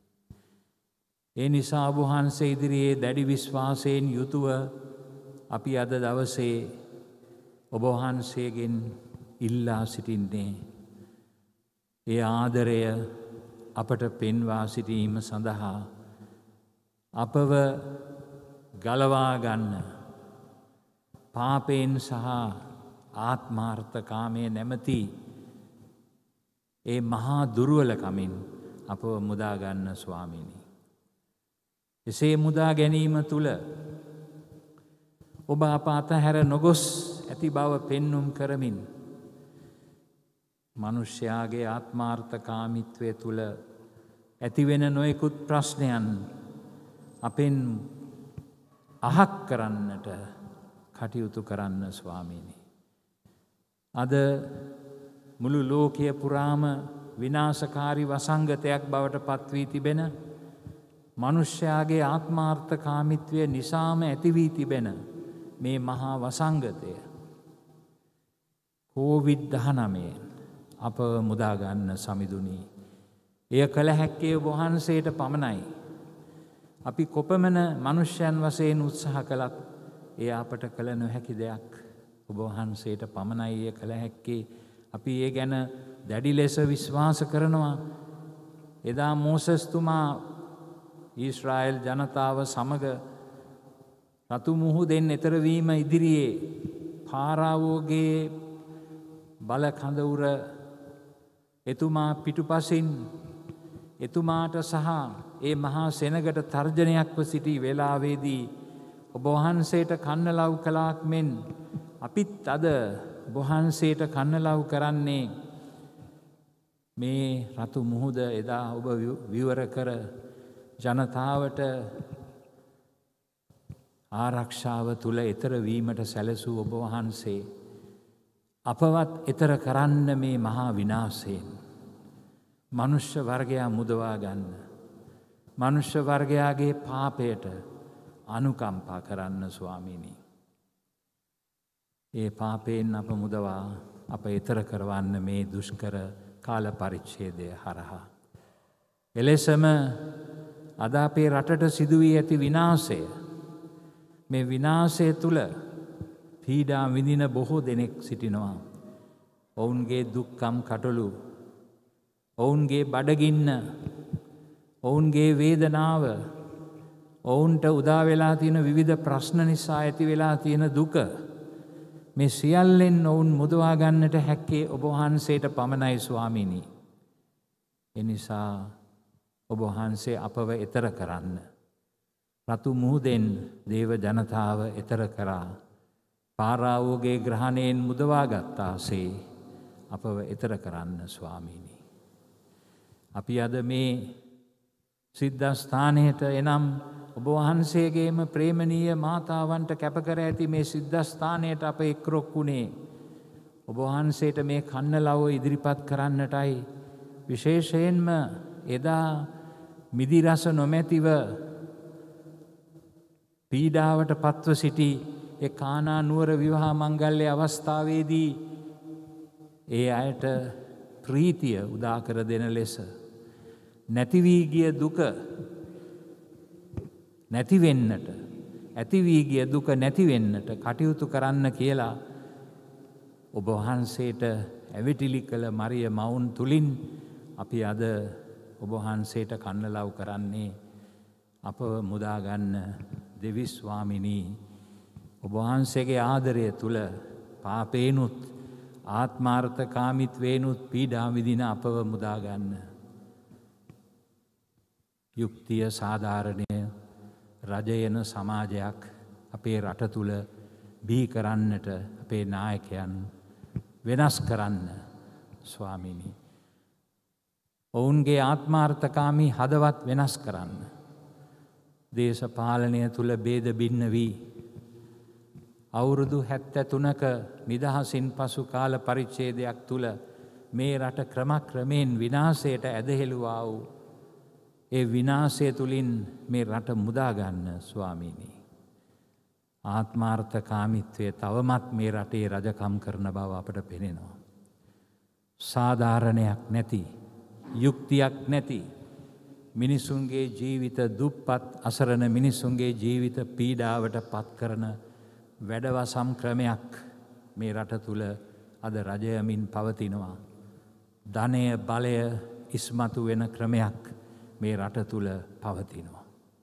ඒ නිසා ඔබවහන්සේ ඉදිරියේ දැඩි විශ්වාසයෙන් යුතුව අපි අද දවසේ ඔබවහන්සේගෙන් ඉල්ලා සිටින්නේ ඒ ආදරය අපට පෙන්වා සිටීම සඳහා අපව ගලවා ගන්න පාපයෙන් සහ ආත්මාර්ථකාමය නැමැති ඒ මහා දුර්වලකමින් අපව මුදාගන්න ස්වාමීනි. එසේ මුදා ගැනීම තුළ ඔබ අප අතහැර නොගොස් ඇති බව පෙන්නුම් කරමින් මනුෂ්‍යයාගේ ආත්මාර්ථකාමිත්වය තුළ ඇතිවෙන නොයෙකුත් ප්‍රශ්නයන් අපෙන් අහක් කරන්නට කටයුතු කරන්න ස්වාමීනි. අද මුළු ලෝකය පුරාම විනාශකාරී වසංගතයක් බවට පත්වී තිබෙන මනුෂ්‍යයාගේ ආත්මාර්ථකාමිත්වය නිසාම ඇතිවී තිබෙන මේ මහා වසංගතය COVID-19 අප මුදාගන්න සමිඳුනි. එය කළ හැක්කේ වහන්සේට පමණයි. අපි කොපමණ මනුෂ්‍යයන් වශයෙන් උත්සාහ කළත් ඒ අපට කළ නොහැකි දෙයක්. ඔබ වහන්සේට පමණයි එය කළ හැක්කේ. අපි ඒ ගැන දැඩි ලෙස විශ්වාස කරනවා. එදා මෝසස්තුමා ඊශ්‍රායෙල් ජනතාව සමග රතු මුහුදෙන් එතරවීම ඉදිරියේ පාරාවෝගේ බලකඳවුර එතුමා පිටුපසින් එතුමාට සහ ඒ මහා සෙනගට තර්ජනයක්ව සිටි වෙලාවේදී ඔබ වහන්සේට කන්නලව් කළාක් මෙන් අපිත් අද ඔබ වහන්සේට කන්නලව් කරන්නේ මේ රතු මුහුද එදා ඔබ විවර කර ජනතාවට ආරක්ෂාව තුළ එතර වීමට සැලසූ ඔබ වහන්සේ අපවත් එතර කරන්න මේ මහා විනාශයෙන් මනුෂ්‍ය වර්ගයා මුදවා ගන්න. මනුෂ්‍ය වර්ගයාගේ පාපයට අනුකම්පා කරන්න ස්වාමීනි. ඒ පාපයෙන් අප මුදවා අප එතර කරවන්න මේ දුෂ්කර කාල පරිච්ඡේදය හරහා. එලෙසම අද අපේ රටට සිදුවී ඇති විනාශය මේ විනාශය තුළ පීඩා විඳින බොහෝ දෙනෙක් සිටිනවා. ඔවුන්ගේ දුක්කම් කටළු ඔවුන්ගේ බඩගින්න ඔවුන්ගේ වේදනාව ඔවුන්ට උදා වෙලා තියෙන විවිධ ප්‍රශ්න නිසා ඇති වෙලා තියෙන දුක මේ සියල්ලෙන් ඔවුන් මුදවා ගන්නට හැක්කේ ඔබ වහන්සේට පමණයි ස්වාමීනි. එනිසා ඔබ වහන්සේ අපව එතර කරන්න. රතු මුහුදෙන් දේව ජනතාව එතර කරා පාරාවෝගේ ග්‍රහණයෙන් මුදවා ගත්තාසේ අපව එතර කරන්න ස්වාමීනි. අපි අද මේ සිද්ධස්ථානයට එනම් ඔබ වහන්සේගේම ප්‍රේමණීය මාතාවන්ට කැපකර ඇති මේ සිද්ධස්ථානයට අප එක්රොක් වුණේ ඔබ වහන්සේට මේ කන්නලව ඉදිරිපත් කරන්නටයි. විශේෂයෙන්ම එදා මිදිරස නොමැතිව පීඩාවට පත්ව සිටි ඒ කානා නුවර විවාහ මංගල්‍ය අවස්ථාවේදී ඒ අයට ප්‍රීතිය උදා කර දෙන ලෙස නැති වී ගිය දුක නැතිවෙන්නට ඇති වී ගිය දුක නැතිවෙන්නට කටයුතු කරන්න කියලා ඔබ වහන්සේට ඇවිටිලි කළ මරිය මවුන් තුලින් අපි අද ඔබ වහන්සේට කන්නලව් කරන්නේ අපව මුදාගන්න දෙවි ස්වාමිනී. ඔබ වහන්සේගේ ආදරය තුල පාපේනුත් ආත්මාර්ථකාමීත්වේනුත් පීඩා විඳින අපව මුදා ගන්න. යුක්තිය සාධාරණය රජයන සමාජයක් අපේ රට තුල බිහි කරන්නට අපේ නායකයන් වෙනස් කරන්න ස්වාමීනි. ඔවුන්ගේ ආත්මාර්ථකාමී හදවත් වෙනස් කරන්න. දේශපාලනය තුල ભેද බින්න වී අවුරුදු 73ක නිදහසින් පසු කාල පරිච්ඡේදයක් තුල මේ රට ක්‍රමක්‍රමයෙන් විනාශයට ඇදහෙළුවා වූ ඒ විනාශය තුලින් මේ රට මුදා ගන්න ස්වාමීනි. ආත්මාර්ථකාමීත්වය තවමත් මේ රටේ රජකම් කරන බව අපට පෙනෙනවා. සාධාරණයක් නැති, යුක්තියක් නැති මිනිසුන්ගේ ජීවිත දුප්පත් අසරණ මිනිසුන්ගේ ජීවිත පීඩාවට පත් කරන වැඩවසම් ක්‍රමයක් මේ රට තුල අද රජයමින් පවතිනවා. ධනය බලය ඉස්මතු වෙන ක්‍රමයක් මේ රට තුල පවතිනවා.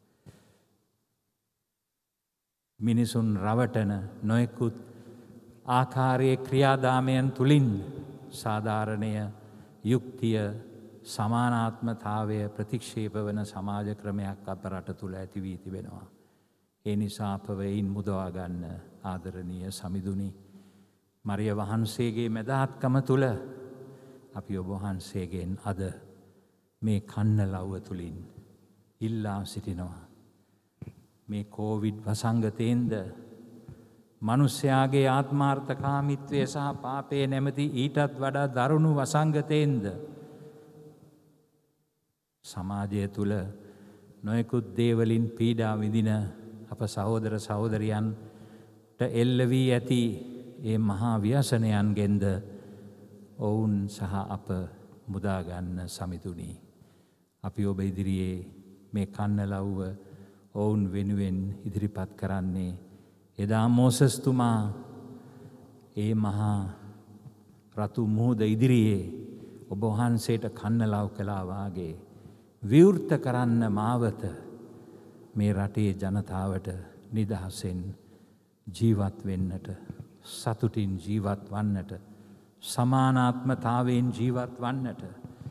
මිනිසුන් රවටන නොයෙකුත් ආකාරයේ ක්‍රියාදාමයන් තුලින් සාධාරණය යුක්තිය සමානාත්මතාවය ප්‍රතික්ෂේප වන සමාජ ක්‍රමයක් අප රට තුල ඇති වී තිබෙනවා. ඒ නිසා අප වෙයින් මුදවා ගන්න ආදරණීය සමිඳුනි, මරිය වහන්සේගේ මැදහත්කම තුල අපි ඔබ වහන්සේගෙන් අද මේ කන්නලව්ව තුලින් ඉල්ලා සිටිනවා. මේ කොවිඩ් වසංගතයෙන්ද මිනිස්යාගේ ආත්මාර්ථකාමීත්වය සහ පාපයේ නැමැති ඊටත් වඩා දරුණු වසංගතයෙන්ද සමාජය තුල නොයෙකුත් දේවලින් පීඩා විඳින අප සහෝදර සහෝදරියන්ට එල්ල වී ඇති ඒ මහා ව්‍යසනයන්ගෙන්ද ඔවුන් සහ අප මුදා ගන්න සමිඳුනි. අපි ඔබ ඉදිරියේ මේ කන්නලව්ව ඔවුන් වෙනුවෙන් ඉදිරිපත් කරන්නේ එදා මෝසස්තුමා ඒ මහා රතු මුහුද ඉදිරියේ ඔබ වහන්සේට කන්නලව් කළා වාගේ විවෘත කරන්න මාවත මේ රටේ ජනතාවට නිදහසෙන් ජීවත් වෙන්නට, සතුටින් ජීවත් වන්නට, සමානාත්මතාවයෙන් ජීවත් වන්නට,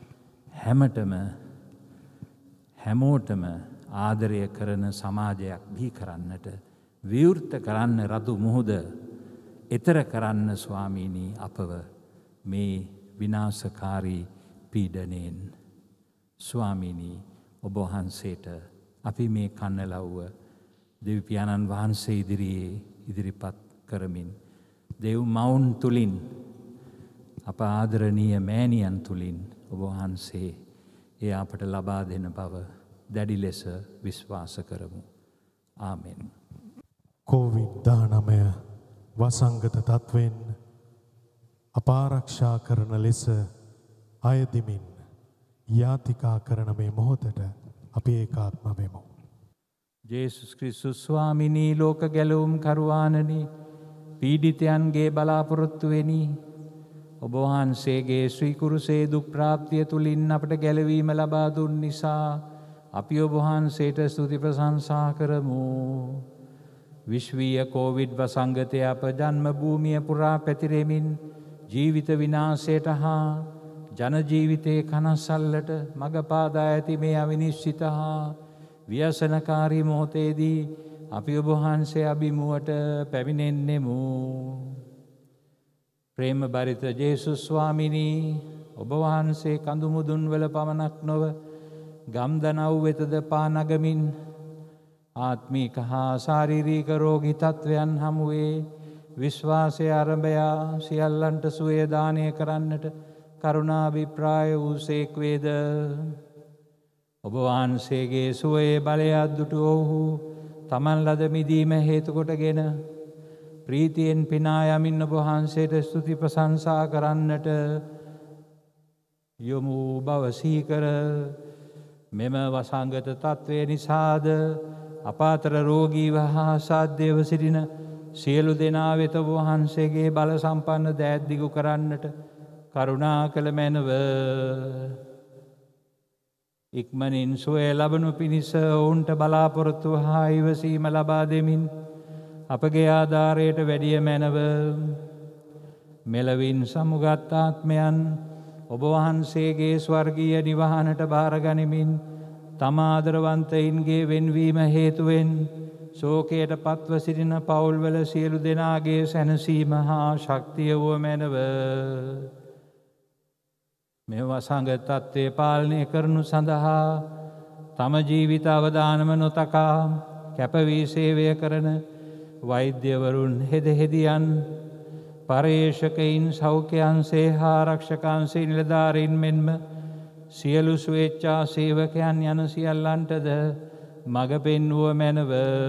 හැමෝටම ආදරය කරන සමාජයක් බිහි කරන්නට, විවෘත කරන්න රතු මුහුද එතර කරන්න ස්වාමීනි අපව මේ විනාශකාරී පීඩනයෙන්. ස්වාමීනි ඔබ වහන්සේට අපි මේ කන්නලව්ව දෙවිපියාණන් වහන්සේ ඉදිරියේ ඉදිරිපත් කරමින් දෙව් මවුන් තුලින් අප ආදරණීය මෑණියන් තුලින් ඔබ වහන්සේ එය අපට ලබා දෙන බව දැඩි ලෙස විශ්වාස කරමු. ආමෙන්. COVID-19 වසංගත තත්වෙන් අප ආරක්ෂා කරන ලෙස අයදිමින් යාතිකා කරන මේ මොහොතට අපි ඒකාත්ම වෙමු. ජේසුස් ක්‍රිස්තුස් ස්වාමිනී ලෝක ගැලවුම් කරුවාණනි, පීඩිතයන්ගේ බලාපොරොත්තු වෙනි. ඔබ වහන්සේගේ ශ්‍රී කුරුසේ දුක් ප්‍රාප්තිය තුලින් අපට ගැලවීම ලබා දුන් නිසා අපි ඔබ වහන්සේට ස්තුති ප්‍රශංසා කරමු. විශ්වීය කොවිඩ් වසංගතය අප ජන්ම භූමිය පුරා පැතිරෙමින් ජීවිත විනාශයට හා ජන ජීවිතයේ කනස්සල්ලට මඟ පාදා ඇති මේ අවිනිශ්චිත හා ව්‍යසනකාරී මොහොතේදී අපි ඔබ වහන්සේ අභිමුවට පැමිණෙන්නෙමු. ප්‍රේම බරිත ජේසුස් ස්වාමිනී, ඔබ වහන්සේ කඳු මුදුන් වල පමණක් නොව ගම්දනව් වෙතද පා නගමින් ආත්මික හා ශාරීරික රෝගී තත්වයන් හමුවේ විශ්වාසය ආරම්භයා සියල්ලන්ට සුවය දානය කරන්නට කරුණාභිප්‍රාය වූසේක් වේද. ඔබ වහන්සේගේ සුවයේ බලය අද්දුටු ඔවුහු තමන් ලද මිදීම හේතු කොටගෙන ප්‍රීතියෙන් පිනා යමින් ඔබ වහන්සේට ස්තුති ප්‍රශංසා කරන්නට යොමු බව සිහිකර මෙම වසංගත තත්වය නිසාද අප අතර රෝගීව හා සාධ්‍යව සිටින සියලු දෙනා වෙත ඔබ වහන්සේගේ බල සම්පන්න දෑත් දිගු කරන්නට කරුණා කළ මැනව. ඉක්මනින් සුවය ලබනු පිණිස ඔවුන්ට බලාපොරොත්තු හා ඉවසීම ලබා දෙමින් අපගේ ආධාරයට වැඩිය මැනව. මෙලවින් සමුගත් ආත්මයන් ඔබ වහන්සේගේ ස්වර්ගීය නිවහනට බාරගනිමින් තමාදරවන්තයින්ගේ වෙන්වීම හේතුවෙන් ශෝකයට පත්ව සිටින පවුල්වල සියලු දෙනාගේ සැනසීම හා ශක්තිය වුව මැනව. මෙ වසංග තත්ත්වය පාලනය කරනු සඳහා තම ජීවිත අවදානම නොතකා කැපවී සේවය කරන වෛද්‍යවරුන් හෙදහෙදියන් පර්යේෂකයින් සෞඛ්‍යන්සේ හා රක්ෂකන්සේ නිලධාරීන් මෙන්ම සියලු ස්වේච්ඡා සේවකයන් යන සියල්ලන්ටද මඟ පෙන්වුව මැනව.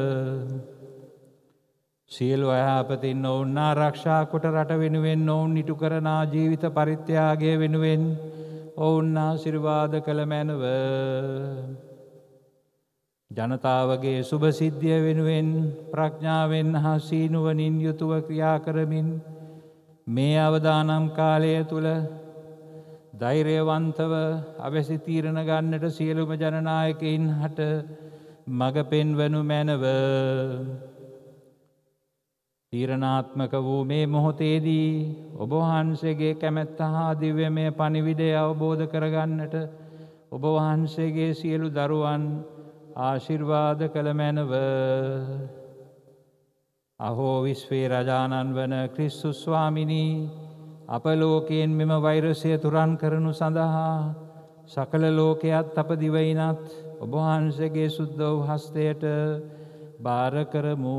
සියලු අයහපතින් ඔවුන් ආරක්ෂා කොට රට වෙනුවෙන් ඔවුන් ඉටු කරනා ජීවිත පරිත්‍යාගය වෙනුවෙන් ඔවුන් ආශිර්වාද කළ මැනව. ජනතාවගේ සුභ සිද්ධිය වෙනුවෙන් ප්‍රඥාවෙන් හා සීනුවණින් යුතුව ක්‍රියා කරමින් මේ අවදානම් කාලය තුල ධෛර්යවන්තව අවැසි තීරණ ගන්නට සියලුම ජනනායකයින් හට මඟ පෙන්වනු මැනව. තීරණාත්මක වූ මේ මොහොතේදී ඔබ වහන්සේගේ කැමැත්ත හා දිව්‍යමය පණිවිඩය අවබෝධ කරගන්නට ඔබ වහන්සේගේ සියලු දරුවන් ආශිර්වාද කළ මැනව. අහෝ විශ්වයේ රජාණන් වන ක්‍රිස්තුස් ස්වාමිනී, අප ලෝකයෙන් මෙම වෛරසය තුරන් කරනු සඳහා සකල ලෝකයත් අප දිවයිනත් ඔබ වහන්සේගේ සුද්ධ වූ හස්තයට බාර කරමු.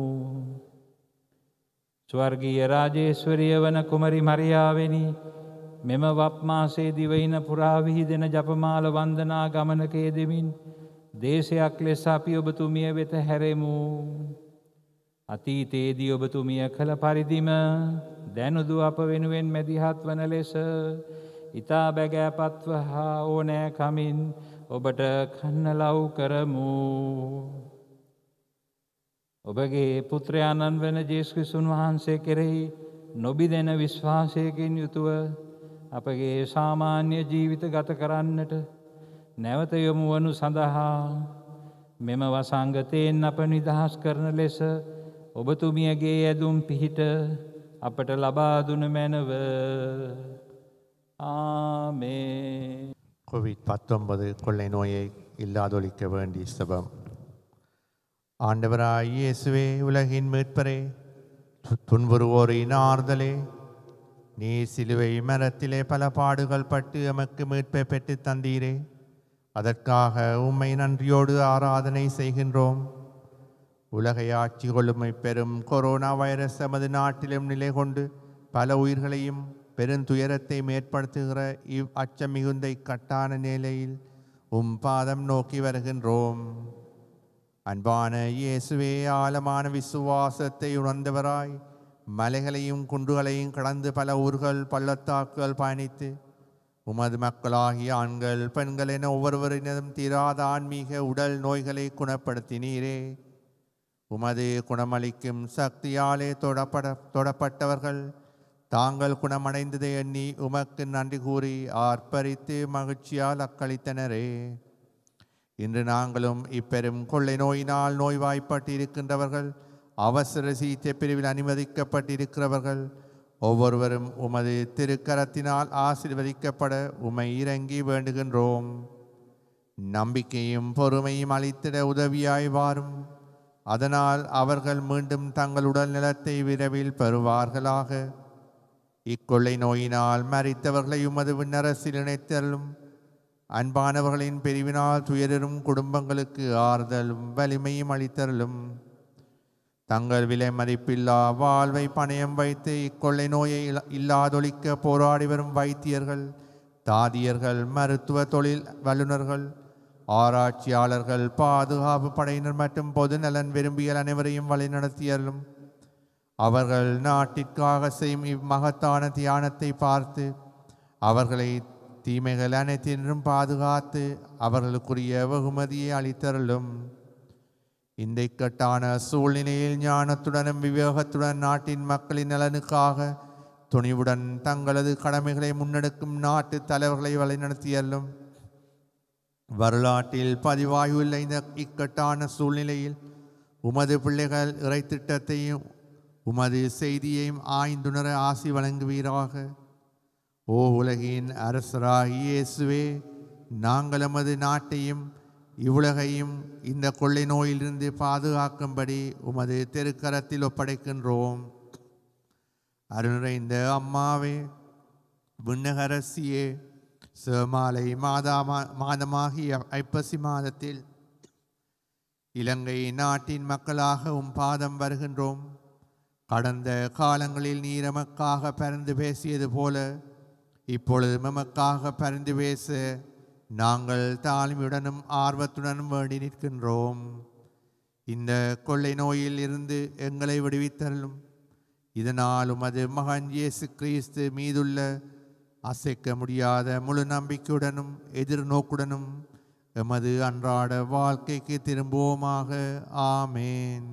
ස්වර්ගීය රාජේශ්වරිය වන කුමරි මරියාවෙනි, මෙම වප්මාසේ දිවයින පුරා විහිදෙන ජපමාල වන්දනා ගමනක යෙදෙමින් දේශයක් ලෙස අපි ඔබතුමිය වෙත හැරෙමු. අතීතයේදී ඔබතුමිය කළ පරිදිම දැනුදු අප වෙනුවෙන් මැදිහත් වන ලෙස ඊතා බැගෑපත්ව හා ඕනෑ කමින් ඔබට කන්නලව් කරමු. ඔබගේ පුත්‍රයාණන් වන ජේසුස් ක්‍රිස්තුන් වහන්සේ කෙරෙහි නොබිදෙන විශ්වාසයකින් යුතුව අපගේ සාමාන්‍ය ජීවිත ගත කරන්නට නැවත යොමු වනු සඳහා මෙම වසංගතයෙන් අප නිදහස් කරන ලෙස ඔබතුමියගේ ඇදුම් පිහිට අපට ලබා දුන මැනව. ஆமென். கோவிட்-19 கொள்ளை நோயை இல்லாதொழிக்க வேண்டி ஸ்தபம். ஆண்டவராய் இயேசுவே, உலகின் மீட்பரே, துன்புறுவோரின் ஆறுதலே, நீ சிலுவை மரத்திலே பல பாடுகள் பட்டு எமக்கு மீட்பை பெற்று தந்தீரே. அதற்காக உம்மை நன்றியோடு ஆராதனை செய்கின்றோம். உலகை ஆட்சி கொள்ளுமை பெறும் கொரோனா வைரஸ் நமது நாட்டிலும் நிலை கொண்டு பல உயிர்களையும் பெருந்துயரத்தை ஏற்படுத்துகிற இவ் அச்சம் மிகுந்த இக்கட்டான நிலையில் பாதம் நோக்கி வருகின்றோம். அன்பான இயேசுவே, ஆழமான விசுவாசத்தை உணர்ந்தவராய் மலைகளையும் குன்றுகளையும் கடந்து பல ஊர்கள் பள்ளத்தாக்குகள் பயணித்து உமது மக்களாகிய ஆண்கள் பெண்கள் என ஒவ்வொருவரினதும் தீராத ஆன்மீக உடல் நோய்களை குணப்படுத்தினீரே. உமது குணமளிக்கும் சக்தியாலே தொடப்பட்டவர்கள் தாங்கள் குணமடைந்ததை எண்ணி உமக்கு நன்றி கூறி ஆர்ப்பரித்து மகிழ்ச்சியால் அக்களித்தனரே. இன்று நாங்களும் இப்பெரும் கொள்ளை நோயினால் நோய்வாய்ப்பட்டு இருக்கின்றவர்கள், அவசர சிகிச்சை பிரிவில் அனுமதிக்கப்பட்டிருக்கிறவர்கள் ஒவ்வொருவரும் உமது திருக்கரத்தினால் ஆசீர்வதிக்கப்பட உம்மை இறங்கி வேண்டுகின்றோம். நம்பிக்கையும் பொறுமையும் அளித்திட உதவியாய் வாரும். அதனால் அவர்கள் மீண்டும் தங்கள் உடல் நலத்தை விரைவில் பெறுவார்களாக. இக்கொள்ளை நோயினால் மரித்தவர்களை உமது விண்ணரசில் இணைத்தலும், அன்பானவர்களின் பிரிவினால் துயரும் குடும்பங்களுக்கு ஆறுதலும் வலிமையும் அளித்தலும், தங்கள் விலை மதிப்பில்லா வாழ்வை பணயம் வைத்து இக்கொள்ளை நோயை இல்லாதொழிக்க போராடி வரும் வைத்தியர்கள், தாதியர்கள், மருத்துவ தொழில் வல்லுநர்கள், ஆராய்ச்சியாளர்கள், பாதுகாப்பு படையினர் மற்றும் பொது நலன் விரும்பியல் அனைவரையும் வழிநடத்தியலும், அவர்கள் நாட்டிற்காக செய்யும் இம்மகத்தான தியானத்தை பார்த்து அவர்களை தீமைகள் அனைத்தினரும் பாதுகாத்து அவர்களுக்குரிய வெகுமதியை அளித்தருளும். இந்த இக்கட்டான சூழ்நிலையில் ஞானத்துடனும் விவேகத்துடன் நாட்டின் மக்களின் நலனுக்காக துணிவுடன் தங்களது கடமைகளை முன்னெடுக்கும் நாட்டு தலைவர்களை வழிநடத்தியலும். வரலாற்றில் பதிவாகியுள்ள இந்த இக்கட்டான சூழ்நிலையில் உமது பிள்ளைகள் இறை திட்டத்தையும் உமது செய்தியையும் ஆய்ந்துணர ஆசி வழங்குவீராக. ஓ உலகின் அரசராகிய இயேசுவே, நாங்கள் எமது நாட்டையும் இவ்வுலகையும் இந்த கொள்ளை நோயிலிருந்து பாதுகாக்கும்படி உமது திருக்கரத்தில் ஒப்படைக்கின்றோம். அருள்நிறைந்த அம்மாவே, விண்ணகரசியே, சிவமாலை மாதமாகிய ஐப்பசி மாதத்தில் இலங்கை நாட்டின் மக்களாக பாதம் வருகின்றோம். கடந்த காலங்களில் நீர் எமக்காக பரிந்து பேசியது போல இப்பொழுது எமக்காக பரிந்து பேச நாங்கள் தாழ்மையுடனும் ஆர்வத்துடனும் வேண்டி நிற்கின்றோம். இந்த கொள்ளை நோயில் இருந்து எங்களை விடுவித்தருளும். இதனால் உமது மகன் இயேசு கிறிஸ்து மீதுள்ள அசைக்க முடியாத முழு நம்பிக்கையுடனும் எதிர்நோக்குடனும் எமது அன்றாட வாழ்க்கைக்கு திரும்புவோமாக. ஆமேன்.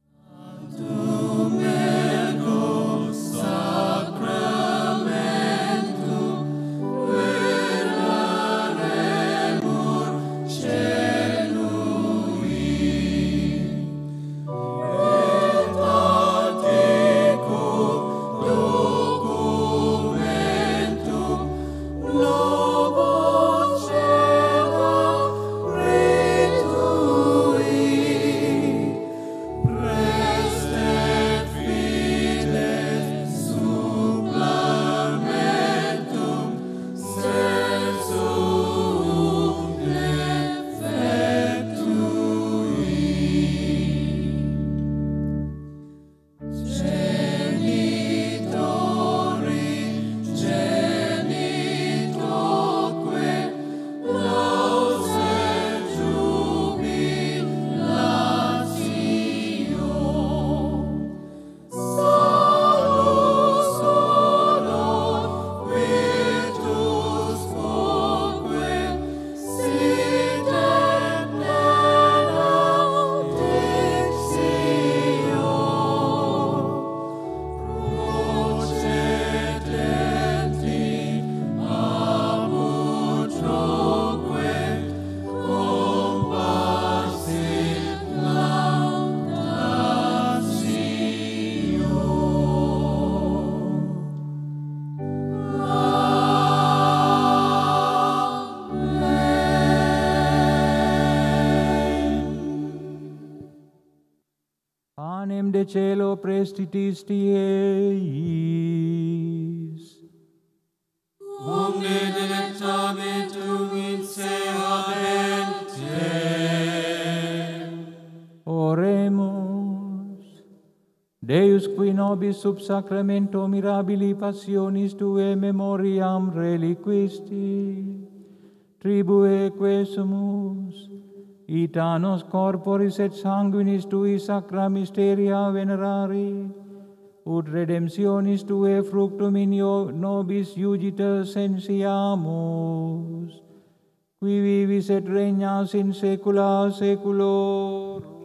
De cielo prestitis Tieis. Omne dilectamentum in se habente. Oremus. Deus qui nobis sub sacramento mirabili passionis Tue memoriam reliquisti, tribueque sumus, ita nos corporis et sanguinis Tui sacra mysteria venerari, ut redemptionis Tue fructum in nobis iugita sensiamus, qui vivis et regnas in saecula saeculorum.